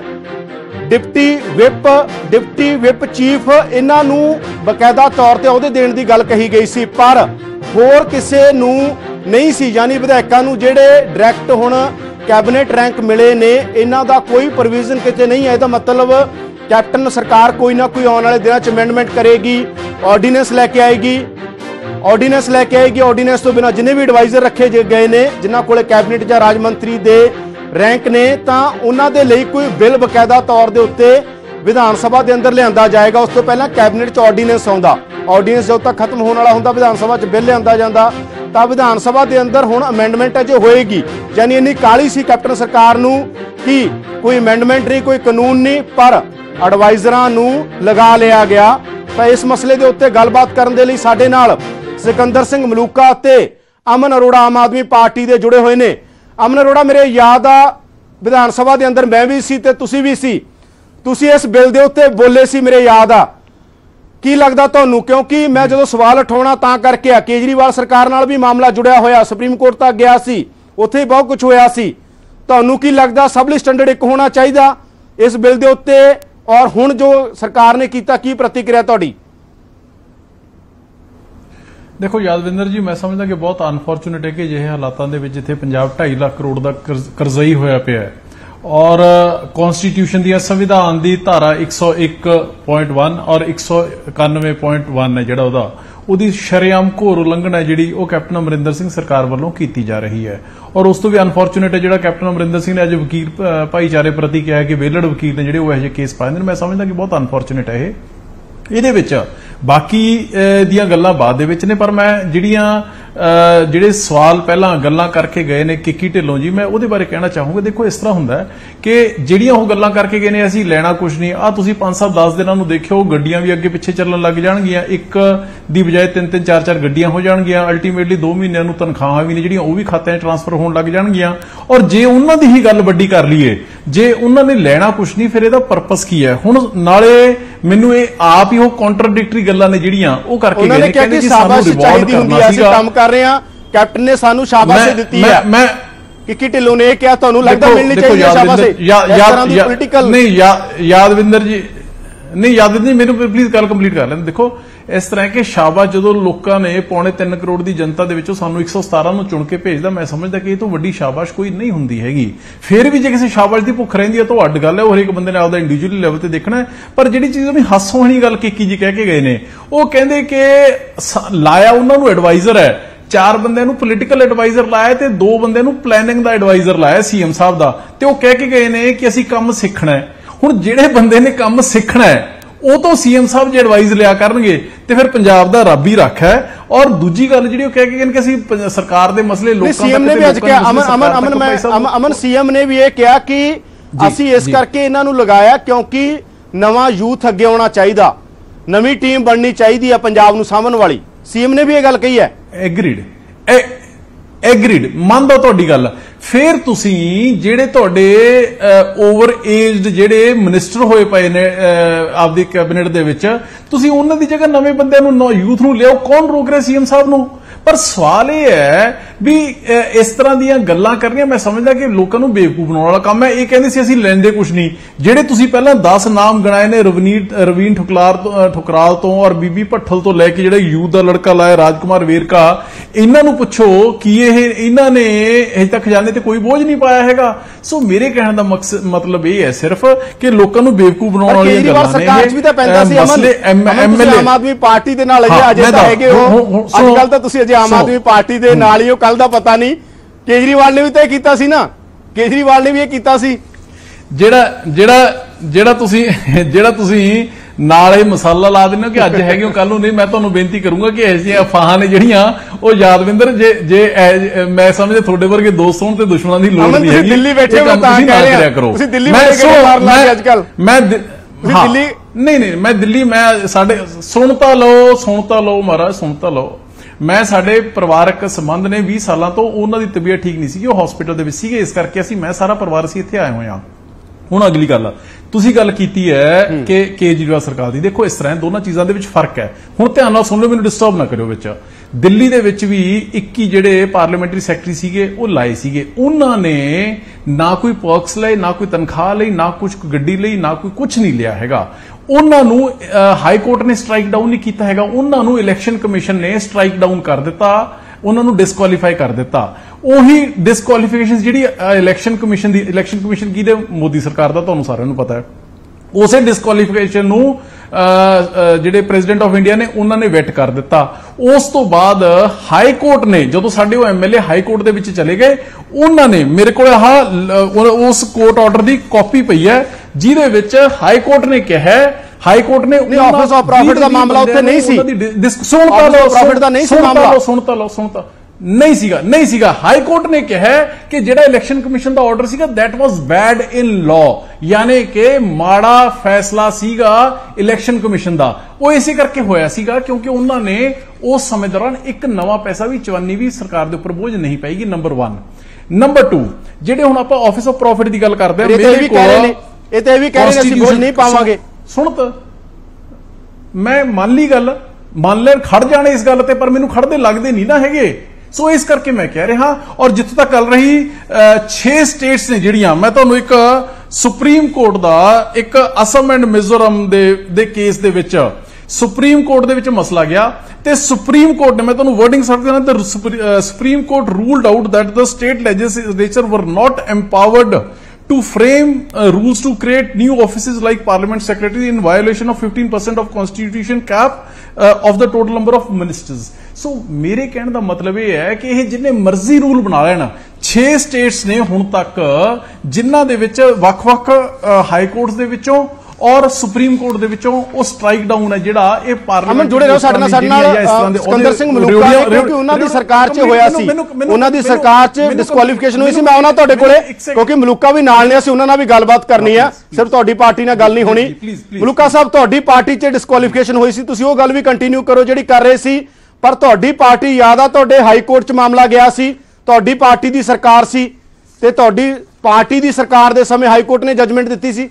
deputy whip, deputy whip chief, इन्हां नूं बकायदा तौर पर अहुदे देण दी गल कही गई सी, पर होर किसी नूं नहीं सी। यानी विधायकां नूं जिहड़े डायरैक्ट हुण कैबिनेट रैंक मिले ने, इन्हां दा कोई प्रोविजन किते नहीं है। इसदा मतलब कैप्टन सरकार कोई ना कोई आने वाले दिनों च अमेंडमेंट करेगी, ऑर्डीनेंस लैके आएगी, ऑर्डीनेंस लैके आएगी। ऑर्डीनेंस तो बिना जिन्हें भी एडवाइजर रखे गए ने, जिन्हों को कैबिनेट या राज मंत्री दे रैंक ने, तो उन्होंने लिए कोई बिल बकायदा तौर के उत्ते विधान सभा के अंदर लिया जाएगा। उस तो पहला कैबिनेट च ऑर्डीनेंस आउंदा, ऑर्डीनेंस जो तक खत्म होने वाला होंदा विधान सभा च बिल लिया जाता, तो विधान सभा के अंदर हुण अमेंडमेंट अजे होएगी। यानी इन्नी काली सी कैप्टन सरकार नूं कि कोई अमेंडमेंट नहीं, कोई कानून नहीं, पर एडवाइजरां नूं लगा लिया गया। तो इस मसले के उत्ते गलबात करने के लिए साडे नाल सिकंदर सिंह मलूका ते अमन अरोड़ा आम आदमी पार्टी के जुड़े हुए ने। अमन अरोड़ा, मेरे याद आ विधान सभा के अंदर मैं भी सी ते तुसीं भी सी, तुसीं इस बिल के उत्ते बोले सी, मेरे याद आ। की लगता तुहानूं? क्योंकि मैं जो सवाल उठाउणा तां करके आ, केजरीवाल सरकार नाल भी मामला जुड़िया होया, सुप्रीम कोर्ट तक गया सी, उत्थे बहुत कुछ होया सी। तुहानूं की लगता सबली स्टैंडर्ड एक होना चाहिए इस बिल के उत्ते, और हुण जो सरकार ने किया की प्रतिक्रिया तुहाडी? देखो यादविंदर जी, मैं समझदा कि बहुत अनफॉर्चुनेट है कि अजिहे हालातां दे विच जिथे पंजाब ढाई लाख करोड़ का करजई होया पिया है और कॉन्स्टिट्यूशन दी संविधान दी धारा एक सौ एक पॉइंट वन और एक सौ इक्यानवे पॉइंट वन है जिहड़ा ओहदा ਉਹਦੀ ਸ਼ਰੇਆਮ ਘੋਰ ਉਲੰਘਣਾ ਜਿਹੜੀ ਉਹ ਕੈਪਟਨ ਅਮਰਿੰਦਰ ਸਿੰਘ ਸਰਕਾਰ ਵੱਲੋਂ ਕੀਤੀ ਜਾ ਰਹੀ ਹੈ। ਔਰ ਉਸ ਤੋਂ ਵੀ ਅਨਫੋਰਚੂਨੇਟ ਹੈ ਜਿਹੜਾ ਕੈਪਟਨ ਅਮਰਿੰਦਰ ਸਿੰਘ ਨੇ ਅੱਜ ਵਕੀਲ ਭਾਈਚਾਰੇ ਪ੍ਰਤੀ ਕਿਹਾ ਕਿ ਵਿਹਲੜ ਵਕੀਲ ਨੇ ਜਿਹੜੇ ਉਹ ਇਹੋ ਜਿਹੇ ਕੇਸ ਪਾਏ ਨੇ। ਮੈਂ ਸਮਝਦਾ ਕਿ ਬਹੁਤ ਅਨਫੋਰਚੂਨੇਟ ਹੈ ਇਹ। ਇਹਦੇ ਵਿੱਚ ਬਾਕੀ ਦੀਆਂ ਗੱਲਾਂ ਬਾਅਦ ਦੇ ਵਿੱਚ ਨੇ, ਪਰ ਮੈਂ ਜਿਹੜੀਆਂ ਜਿਹੜੇ ਸਵਾਲ ਪਹਿਲਾਂ ਗੱਲਾਂ ਕਰਕੇ ਗਏ ਨੇ ਕਿੱਕੀ ਢਿੱਲੋਂ ਜੀ, ਮੈਂ ਉਹਦੇ ਬਾਰੇ ਕਹਿਣਾ ਚਾਹੂੰਗਾ। ਦੇਖੋ ਇਸ ਤਰ੍ਹਾਂ ਹੁੰਦਾ ਕਿ ਜਿਹੜੀਆਂ ਉਹ ਗੱਲਾਂ ਕਰਕੇ ਗਏ ਨੇ ਅਸੀਂ ਲੈਣਾ ਕੁਛ ਨਹੀਂ। ਆ ਤੁਸੀਂ ਪੰਜ ਸੱਤ ਦਸ ਦਿਨਾਂ ਨੂੰ ਦੇਖਿਓ, ਗੱਡੀਆਂ ਵੀ ਅੱਗੇ ਪਿੱਛੇ ਚੱਲਣ ਲੱਗ ਜਾਣਗੀਆਂ, ਇੱਕ ਦੀ ਬਜਾਏ ਤਿੰਨ ਤਿੰਨ ਚਾਰ ਚਾਰ ਗੱਡੀਆਂ ਹੋ ਜਾਣਗੀਆਂ। ਅਲਟੀਮੇਟਲੀ ਦੋ ਮਹੀਨਿਆਂ ਨੂੰ ਤਨਖਾਹਾਂ ਵੀ ਨੇ ਜਿਹੜੀਆਂ ਉਹ ਵੀ ਖਾਤਿਆਂ 'ਚ ਟ੍ਰਾਂਸਫਰ ਹੋਣ ਲੱਗ ਜਾਣਗੀਆਂ। ਔਰ ਜੇ ਉਹਨਾਂ ਦੀ ਹੀ ਗੱਲ ਵੱਡੀ ਕਰ ਲਈਏ, ਜੇ ਉਹਨਾਂ ਨੇ ਲੈਣਾ ਕੁਛ ਨਹੀਂ, ਫਿਰ ਇਹਦਾ ਪਰਪਸ ਕੀ ਹੈ? ਹੁਣ ਨਾਲੇ ਮੈਨੂੰ ਇਹ ਆਪ ਹੀ ਉਹ ਕੰਟਰਡਿਕਟਰੀ ਗੱਲਾਂ ਨੇ ਜਿਹੜੀਆਂ ਉਹ ਕਰਕੇ ਗਏ ਨੇ, ਕਹਿੰਦੇ ਕਿ ਸਾਨੂੰ ਰਿਵਾਰਡ ਕਰਨਾ ਸੀਗਾ, ਕੰਮ ਕਰ ਰਹੇ ਆ। ਕੈਪਟਨ ਨੇ ਸਾਨੂੰ ਸ਼ਾਬਾਸ਼ ਦਿੱਤੀ ਹੈ। ਮੈਂ ਕਿੱਕੀ ਢਿੱਲੋਂ ਨੇ ਇਹ ਕਿਹਾ, ਤੁਹਾਨੂੰ ਲੱਗਦਾ ਮਿਲਣੀ ਚਾਹੀਦੀ ਹੈ ਸ਼ਾਬਾਸ਼? ਨਹੀਂ ਯਾਦਵਿੰਦਰ ਜੀ, ਨਹੀਂ ਯਾਦਵਿੰਦਰ ਜੀ ਮੈਨੂੰ ਪਲੀਜ਼ ਗੱਲ ਕੰਪਲੀਟ ਕਰ ਲੈਣ। ਦੇਖੋ ਇਸ ਤਰ੍ਹਾਂ ਕਿ ਸ਼ਾਬਾਸ਼ ਜਦੋਂ ਲੋਕਾਂ ਨੇ ਪੌਣੇ ਤਿੰਨ ਕਰੋੜ ਦੀ ਜਨਤਾ ਦੇ ਵਿੱਚੋਂ ਸਾਨੂੰ ਇੱਕ ਸੌ ਸਤਾਰਾਂ ਨੂੰ ਚੁਣ ਕੇ ਭੇਜਦਾ, ਮੈਂ ਸਮਝਦਾ ਕਿ ਇਹ ਤੋਂ ਵੱਡੀ ਸ਼ਾਬਾਸ਼ ਕੋਈ ਨਹੀਂ ਹੁੰਦੀ ਹੈਗੀ। ਫਿਰ ਵੀ ਜੇ ਕਿਸੇ ਸ਼ਾਬਾਸ਼ ਦੀ ਭੁੱਖ ਰਹਿੰਦੀ ਹੈ ਤਾਂ ਅੱਡ ਗੱਲ ਹੈ, ਉਹ ਹਰੇਕ ਬੰਦੇ ਨੇ ਆਪਦਾ ਇੰਡੀਵਿਜੂਅਲੀ ਲੈਵਲ ਤੇ ਦੇਖਣਾ। ਪਰ ਜਿਹੜੀ ਚੀਜ਼ ਉਹਨੇ ਹਾਸੋਂ ਹਣੀ ਗੱਲ ਕਿੱਕੀ ਜੀ ਕਹਿ ਕੇ ਗਏ ਨੇ, ਉਹ ਕਹਿੰਦੇ ਕਿ ਲਾਇਆ ਉਹਨਾਂ ਨੂੰ ਐਡਵਾਈਜ਼ਰ ਹੈ, ਚਾਰ ਬੰਦਿਆਂ ਨੂੰ ਪੋਲੀਟੀਕਲ ਐਡਵਾਈਜ਼ਰ ਲਾਇਆ ਤੇ ਦੋ ਬੰਦਿਆਂ ਨੂੰ ਪਲੈਨਿੰਗ ਦਾ ਐਡਵਾਈਜ਼ਰ ਲਾਇਆ ਸੀਐਮ ਸਾਹਿਬ ਦਾ, ਤੇ ਉਹ ਕਹਿ ਕੇ ਗਏ ਨੇ ਕਿ ਅਸੀਂ ਕੰਮ ਸਿੱਖਣਾ ਹੈ। ਹੁਣ ਜਿਹੜੇ ਬੰਦੇ ਨੇ ਕੰਮ ਸਿੱਖਣਾ ਹੈ ਉਹ ਤੋਂ ਸੀਐਮ ਸਾਹਿਬ ਜੇ ਐਡਵਾਈਸ ਲਿਆ ਕਰਨਗੇ ਤੇ ਫਿਰ ਪੰਜਾਬ ਦਾ ਰੱਬ ਹੀ ਰੱਖ ਹੈ। ਔਰ ਦੂਜੀ ਗੱਲ ਜਿਹੜੀ ਉਹ ਕਹਿ ਕੇ ਗਏ ਕਿ ਅਸੀਂ ਸਰਕਾਰ ਦੇ ਮਸਲੇ ਲੋਕਾਂ ਤੱਕ, ਸੀਐਮ ਨੇ ਵੀ ਅੱਜ ਕਿਹਾ, ਅਮਨ ਅਮਨ ਅਮਨ ਮੈਂ ਅਮਨ ਸੀਐਮ ਨੇ ਵੀ ਇਹ ਕਿਹਾ ਕਿ ਅਸੀਂ ਇਸ ਕਰਕੇ ਇਹਨਾਂ ਨੂੰ ਲਗਾਇਆ ਕਿਉਂਕਿ ਨਵਾਂ ਯੂਥ ਅੱਗੇ ਆਉਣਾ ਚਾਹੀਦਾ, ਨਵੀਂ ਟੀਮ ਬਣਨੀ ਚਾਹੀਦੀ ਹੈ ਪੰਜਾਬ ਨੂੰ ਸਾਂਭਣ ਵਾਲੀ। ਸੀਐਮ ਨੇ ਵੀ ਇਹ ਗੱਲ ਕਹੀ ਹੈ। ਐਗਰੀਡ ਐਗਰੀਡ ਮੰਨਦਾ ਤੁਹਾਡੀ ਗੱਲ। ਫਿਰ ਤੁਸੀਂ ਜਿਹੜੇ ਤੁਹਾਡੇ ਓਵਰ ਏਜਡ ਜਿਹੜੇ ਮਿਨਿਸਟਰ ਹੋਏ ਪਏ ਨੇ ਆਪਦੀ ਕੈਬਨਿਟ ਦੇ ਵਿੱਚ, ਤੁਸੀਂ ਉਹਨਾਂ ਦੀ ਜਗ੍ਹਾ ਨਵੇਂ ਬੰਦਿਆਂ ਨੂੰ, ਯੂਥ ਨੂੰ ਲਿਆਓ। ਕੌਣ ਰੋਕ ਰਿਹਾ ਸੀਐਮ ਸਾਹਿਬ ਨੂੰ? ਪਰ ਸਵਾਲ ਇਹ ਹੈ ਵੀ ਇਸ ਤਰ੍ਹਾਂ ਦੀਆਂ ਗੱਲਾਂ ਕਰਨੀਆਂ ਮੈਂ ਸਮਝਦਾ ਕਿ ਲੋਕਾਂ ਨੂੰ ਬੇਵਕੂਫ ਬਣਾਉਣ ਵਾਲਾ ਕੰਮ ਹੈ। ਇਹ ਕਹਿੰਦੇ ਸੀ ਅਸੀਂ ਲੈਂਦੇ ਕੁਛ ਨਹੀਂ। ਜਿਹੜੇ ਤੁਸੀਂ ਪਹਿਲਾਂ ਦਸ ਨਾਮ ਗਣਾਏ ਨੇ, ਰਵਨੀਤ ਰਵੀਨ ਠੁਕਲਾਰ ਠੁਕਰਾਲ ਤੋਂ ਔਰ ਬੀਬੀ ਭੱਠਲ ਤੋਂ ਲੈ ਕੇ ਜਿਹੜਾ ਯੂਥ ਦਾ ਲੜਕਾ ਲਾਇਆ ਰਾਜਕੁਮਾਰ ਵੇਰਕਾ, ਇਹਨਾਂ ਨੂੰ ਪੁੱਛੋ ਕਿ ਇਹ ਇਹਨਾਂ ਨੇ ਅਜੇ ਤੱਕ ਖਜ਼ਾਨੇ ਤੇ ਕੋਈ ਬੋਝ ਨਹੀਂ ਪਾਇਆ ਹੈਗਾ। ਸੋ ਮੇਰੇ ਕਹਿਣ ਦਾ ਮਕਸਦ ਮਤਲਬ ਇਹ ਹੈ ਸਿਰਫ ਕਿ ਲੋਕਾਂ ਨੂੰ ਬੇਵਕੂਫ ਬਣਾਉਣ ਵਾਲੀਆਂ ਗੱਲਾਂ ਨੇ। ਸਰਕਾਰ ਵੀ ਤਾਂ ਪੈਂਦਾ ਸੀ ਅਮਨ, ਐਮਐਲਏ ਆਮ ਆਦਮੀ ਪਾਰਟੀ ਦੇ ਨਾਲ ਅਜੇ ਤਾਂ ਹੈਗੇ ਹੋ, ਅੱਜ ਕੱਲ ਤਾਂ ਤੁਸੀਂ ਅਜੇ ਆਮ ਆਦਮੀ ਪਾਰਟੀ ਦੇ ਨਾਲ ਹੀ ਹੋ, ਕੱਲ ਦਾ ਪਤਾ ਨਹੀਂ। ਕੇਜਰੀਵਾਲ ਨੇ ਵੀ ਤਾਂ ਇਹ ਕੀਤਾ ਸੀ ਨਾ, ਕੇਜਰੀਵਾਲ ਨੇ ਵੀ ਇਹ ਕੀਤਾ ਸੀ। ਜਿਹੜਾ ਜਿਹੜਾ ਜਿਹੜਾ ਤੁਸੀਂ ਜਿਹੜਾ ਤੁਸੀਂ ਨਾਲ ਇਹ ਮਸਾਲਾ ਲਾ ਦਿੰਦੇ ਹੋ ਕਿ ਅੱਜ ਹੈਗੇ ਹੋ ਕੱਲ ਨੂੰ ਨਹੀਂ। ਮੈਂ ਤੁਹਾਨੂੰ ਬੇਨਤੀ ਕਰੂੰਗਾ ਕਿ ਇਹ ਜਿਹੀਆਂ ਅਫਵਾਹਾਂ ਨੇ ਜਿਹੜੀਆਂ ਉਹ ਯਾਦਵਿੰਦਰ ਜੇ ਜੇ ਮੈਂ ਸਮਝਦਾ ਤੁਹਾਡੇ ਵਰਗੇ ਦੋਸਤ ਹੋਣ ਤੇ ਦੁਸ਼ਮਣਾਂ ਦੀ ਲੋੜ ਨਹੀਂ ਹੈਗੀ। ਦਿੱਲੀ ਬੈਠੇ ਹੋ ਤਾਂ ਕਹਿ ਰਿਹਾ ਕਰੋ, ਤੁਸੀਂ ਦਿੱਲੀ ਬੈਠ ਕੇ ਮਾਰ ਲਾਂਗੇ ਅੱਜ ਕੱਲ। ਮੈਂ ਦਿੱਲੀ ਨਹੀਂ ਨਹੀਂ ਮੈਂ ਦਿੱਲੀ ਮੈਂ ਸਾਡੇ ਸੁਣ ਤਾਂ ਲਓ ਸੁਣ ਤਾਂ ਲਓ ਮਹਾਰਾਜ ਸੁਣ ਤਾਂ ਲਓ। ਮੈਂ ਸਾਡੇ ਪਰਿਵਾਰਕ ਸੰਬੰਧ ਨੇ ਵੀਹ ਸਾਲਾਂ ਤੋਂ, ਉਹਨਾਂ ਦੀ ਤਬੀਅਤ ਠੀਕ ਨਹੀਂ ਸੀਗੀ, ਉਹ ਹਸਪੀਟਲ ਦੇ ਵਿੱਚ ਸੀਗੇ, ਇਸ ਕਰਕੇ ਅਸੀਂ ਮੈਂ ਸਾਰਾ ਪਰਿਵਾਰ ਅਸੀਂ ਇੱਥੇ ਆਏ ਹੋਏ ਹਾਂ। ਹੁਣ ਅਗਲੀ ਗੱਲ ਤੁਸੀਂ ਗੱਲ ਕੀਤੀ ਹੈ ਕਿ ਕੇਜਰੀਵਾਲ ਸਰਕਾਰ ਦੀ, ਦੇਖੋ ਇਸ ਤਰ੍ਹਾਂ ਦੋਨਾਂ ਚੀਜ਼ਾਂ ਦੇ ਵਿੱਚ ਫਰਕ ਹੈ। ਹੁਣ ਧਿਆਨ ਨਾਲ ਸੁਣ ਲਓ, ਮੈਨੂੰ ਡਿਸਟਰਬ ਨਾ ਕਰਿਓ ਵਿੱਚ। ਦਿੱਲੀ ਦੇ ਵਿੱਚ ਵੀ ਇੱਕੀ ਜਿਹੜੇ ਪਾਰਲੀਮੈਂਟਰੀ ਸੈਕਟਰੀ ਸੀਗੇ ਉਹ ਲਾਏ ਸੀਗੇ, ਉਹਨਾਂ ਨੇ ਨਾ ਕੋਈ ਪਰਕਸ ਲਏ, ਨਾ ਕੋਈ ਤਨਖਾਹ ਲਈ, ਨਾ ਕੁਝ ਗੱਡੀ ਲਈ, ਨਾ ਕੋਈ ਕੁਝ ਨਹੀਂ ਲਿਆ ਹੈਗਾ। ਉਹਨਾਂ ਨੂੰ ਹਾਈ ਕੋਰਟ ਨੇ ਸਟ੍ਰਾਈਕ ਡਾਊਨ ਨਹੀਂ ਕੀਤਾ ਹੈਗਾ, ਉਹਨਾਂ ਨੂੰ ਇਲੈਕਸ਼ਨ ਕਮਿਸ਼ਨ ਨੇ ਸਟ੍ਰਾਈਕ ਡਾਊਨ ਕਰ ਦਿੱਤਾ, ਉਹਨਾਂ ਨੂੰ ਡਿਸਕੁਆਲੀਫਾਈ ਕਰ ਦਿੱਤਾ। ਉਹੀ ਡਿਸਕੁਆਲੀਫਿਕੇਸ਼ਨ ਜਿਹੜੀ ਇਲੈਕਸ਼ਨ ਕਮਿਸ਼ਨ ਦੀ, ਇਲੈਕਸ਼ਨ ਕਮਿਸ਼ਨ ਕਿਹਦੇ? ਮੋਦੀ ਸਰਕਾਰ ਦਾ, ਤੁਹਾਨੂੰ ਸਾਰਿਆਂ ਨੂੰ ਪਤਾ ਹੈ। ਉਸੇ ਡਿਸਕੁਆਲੀਫਿਕੇਸ਼ਨ ਨੂੰ ਜਿਹੜੇ ਪ੍ਰੈਜ਼ੀਡੈਂਟ ਆਫ ਇੰਡੀਆ ਨੇ ਉਹਨਾਂ ਨੇ ਵੈਟ ਕਰ ਦਿੱਤਾ। ਉਸ ਤੋਂ ਬਾਅਦ ਹਾਈ ਕੋਰਟ ਨੇ, ਜਦੋਂ ਸਾਡੇ ਉਹ ਐਮਐਲਏ ਹਾਈ ਕੋਰਟ ਦੇ ਵਿੱਚ ਚਲੇ ਗਏ, ਉਹਨਾਂ ਨੇ ਮੇਰੇ ਕੋਲ ਆਹ ਉਸ ਕੋਰਟ ਆਰਡਰ ਦੀ ਕਾਪੀ ਪਈ ਹੈ ਜਿਹਦੇ ਵਿੱਚ ਹਾਈ ਕੋਰਟ ਨੇ ਕਿਹਾ, ਹਾਈ ਕੋਰਟ ਨੇ ਆਫਿਸ ਆਫ ਪ੍ਰੋਫਿਟ ਦਾ ਮਾਮਲਾ ਉੱਥੇ ਨਹੀਂ ਸੀ, ਸੁਣਤਾ ਲਓ ਪ੍ਰੋਫਿਟ ਦਾ ਨਹੀਂ ਸੀ ਮਾਮਲਾ, ਸੁਣਤਾ ਲਓ ਸੁਣਤਾ ਨਹੀਂ ਸੀਗਾ ਨਹੀਂ ਸੀਗਾ ਹਾਈ ਕੋਰਟ ਨੇ ਕਿਹਾ ਕਿ ਜਿਹੜਾ ਇਲੈਕਸ਼ਨ ਕਮਿਸ਼ਨ ਦਾ ਆਰਡਰ ਸੀਗਾ that was bad in law, ਯਾਨੀ ਕਿ ਮਾੜਾ ਫੈਸਲਾ ਸੀਗਾ ਇਲੈਕਸ਼ਨ ਕਮਿਸ਼ਨ ਦਾ। ਉਹ ਇਸੇ ਕਰਕੇ ਹੋਇਆ ਸੀਗਾ ਕਿਉਂਕਿ ਉਹਨਾਂ ਨੇ ਉਸ ਸਮੇਂ ਦੌਰਾਨ ਇੱਕ ਨਵਾਂ ਪੈਸਾ ਵੀ ਚਵਾਨੀ ਵੀ ਸਰਕਾਰ ਦੇ ਉੱਪਰ ਬੋਝ ਨਹੀਂ ਪਾਏਗੀ, ਨੰਬਰ ਇੱਕ। ਨੰਬਰ ਦੋ, ਜਿਹੜੇ ਹੁਣ ਆਪਾਂ ਆਫਿਸ ਆਫ ਪ੍ਰੋਫਿਟ ਦੀ ਗੱਲ ਕਰਦੇ ਹਾਂ, ਮੇਰੇ ਕੋਲ ਇਹ ਤੇ ਵੀ ਕਹਿ ਰਹੇ ਨੇ ਅਸੀਂ ਬੋਝ ਨਹੀਂ ਪਾਵਾਂਗੇ। ਸੁਣ ਤਾਂ ਮੈਂ ਮੰਨ ਲਈ ਗੱਲ, ਮੰਨ ਲੈਣ ਖੜ ਜਾਣੇ ਇਸ ਗੱਲ ਤੇ, ਪਰ ਮੈਨੂੰ ਖੜਦੇ ਲੱਗਦੇ ਨਹੀਂ ਨਾ ਹੈਗੇ। ਸੋ ਇਸ ਕਰਕੇ ਮੈਂ ਕਹਿ ਰਿਹਾ। ਔਰ ਜਿੱਥੋਂ ਤੱਕ ਗੱਲ ਰਹੀ ਛੇ ਸਟੇਟਸ ਨੇ ਜਿਹੜੀਆਂ, ਮੈਂ ਤੁਹਾਨੂੰ ਇੱਕ ਸੁਪਰੀਮ ਕੋਰਟ ਦਾ ਇੱਕ ਅਸਮ ਐਂਡ ਮਿਜ਼ੋਰਮ ਦੇ ਦੇ ਕੇਸ ਦੇ ਵਿੱਚ ਸੁਪਰੀਮ ਕੋਰਟ ਦੇ ਵਿੱਚ ਮਸਲਾ ਗਿਆ ਤੇ ਸੁਪਰੀਮ ਕੋਰਟ ਨੇ, ਮੈਂ ਤੁਹਾਨੂੰ ਵਰਡਿੰਗ ਸੜ ਦੇਣਾ, ਤੇ supreme court ruled out that the state legislature were not empowered to frame uh, rules to create new offices like parliament secretary in violation of fifteen percent of constitution cap uh, of the total number of ministers. So ਮੇਰੇ ਕਹਿਣ ਦਾ ਮਤਲਬ ਇਹ ਹੈ ਕਿ ਇਹ ਜਿੰਨੇ ਮਰਜ਼ੀ rule ਬਣਾ ਲੈਣ, ਛੇ ਸਟੇਟਸ ਨੇ ਹੁਣ ਤੱਕ ਜਿਨ੍ਹਾਂ ਦੇ ਵਿੱਚ ਵੱਖ-ਵੱਖ ਹਾਈ ਕੋਰਟਸ ਦੇ ਵਿੱਚੋਂ ਔਰ ਸੁਪਰੀਮ ਕੋਰਟ ਦੇ ਵਿੱਚੋਂ ਉਹ ਸਟ੍ਰਾਈਕ ਡਾਊਨ ਹੈ ਜਿਹੜਾ ਇਹ ਪਾਰਲੀਮੈਂਟ ਜੁੜੇ ਰਹੋ ਸਾਡੇ ਨਾਲ ਸਾਡੇ ਨਾਲ ਸਿਕੰਦਰ ਸਿੰਘ ਮਲੂਕਾ ਨੇ, ਕਿਉਂਕਿ ਉਹਨਾਂ ਦੀ ਸਰਕਾਰ 'ਚ ਹੋਇਆ ਸੀ, ਉਹਨਾਂ ਦੀ ਸਰਕਾਰ 'ਚ ਡਿਸਕੁਆਲੀਫਿਕੇਸ਼ਨ ਹੋਈ ਸੀ। ਮੈਂ ਉਹਨਾਂ ਤੁਹਾਡੇ ਕੋਲੇ, ਕਿਉਂਕਿ ਮਲੂਕਾ ਵੀ ਨਾਲ ਨੇ, ਅਸੀਂ ਉਹਨਾਂ ਨਾਲ ਵੀ ਗੱਲਬਾਤ ਕਰਨੀ ਆ, ਸਿਰਫ ਤੁਹਾਡੀ ਪਾਰਟੀ ਨਾਲ ਗੱਲ ਨਹੀਂ ਹੋਣੀ। ਮਲੂਕਾ ਸਾਹਿਬ, ਤੁਹਾਡੀ ਪਾਰਟੀ 'ਚ ਡਿਸਕੁਆਲੀਫਿਕੇਸ਼ਨ ਹੋਈ ਸੀ, ਤੁਸੀਂ ਉਹ ਗੱਲ ਵੀ ਕੰਟੀਨਿਊ ਕਰੋ ਜਿਹੜੀ ਕਰ ਰਹੇ ਸੀ, ਪਰ ਤੁਹਾਡੀ ਪਾਰਟੀ ਯਾਦ ਆ ਤੁਹਾਡੇ ਹਾਈ ਕੋਰਟ 'ਚ ਮਾਮਲਾ ਗਿਆ ਸੀ, ਤੁਹਾਡੀ ਪਾਰਟੀ ਦੀ ਸਰਕਾਰ ਸੀ ਤੇ ਤੁਹਾਡੀ ਪਾਰਟੀ ਦੀ ਸਰਕਾਰ ਦੇ ਸਮੇਂ ਹਾਈ ਕੋਰਟ ਨੇ ਜਜਮੈਂਟ ਦਿੱਤੀ ਸੀ।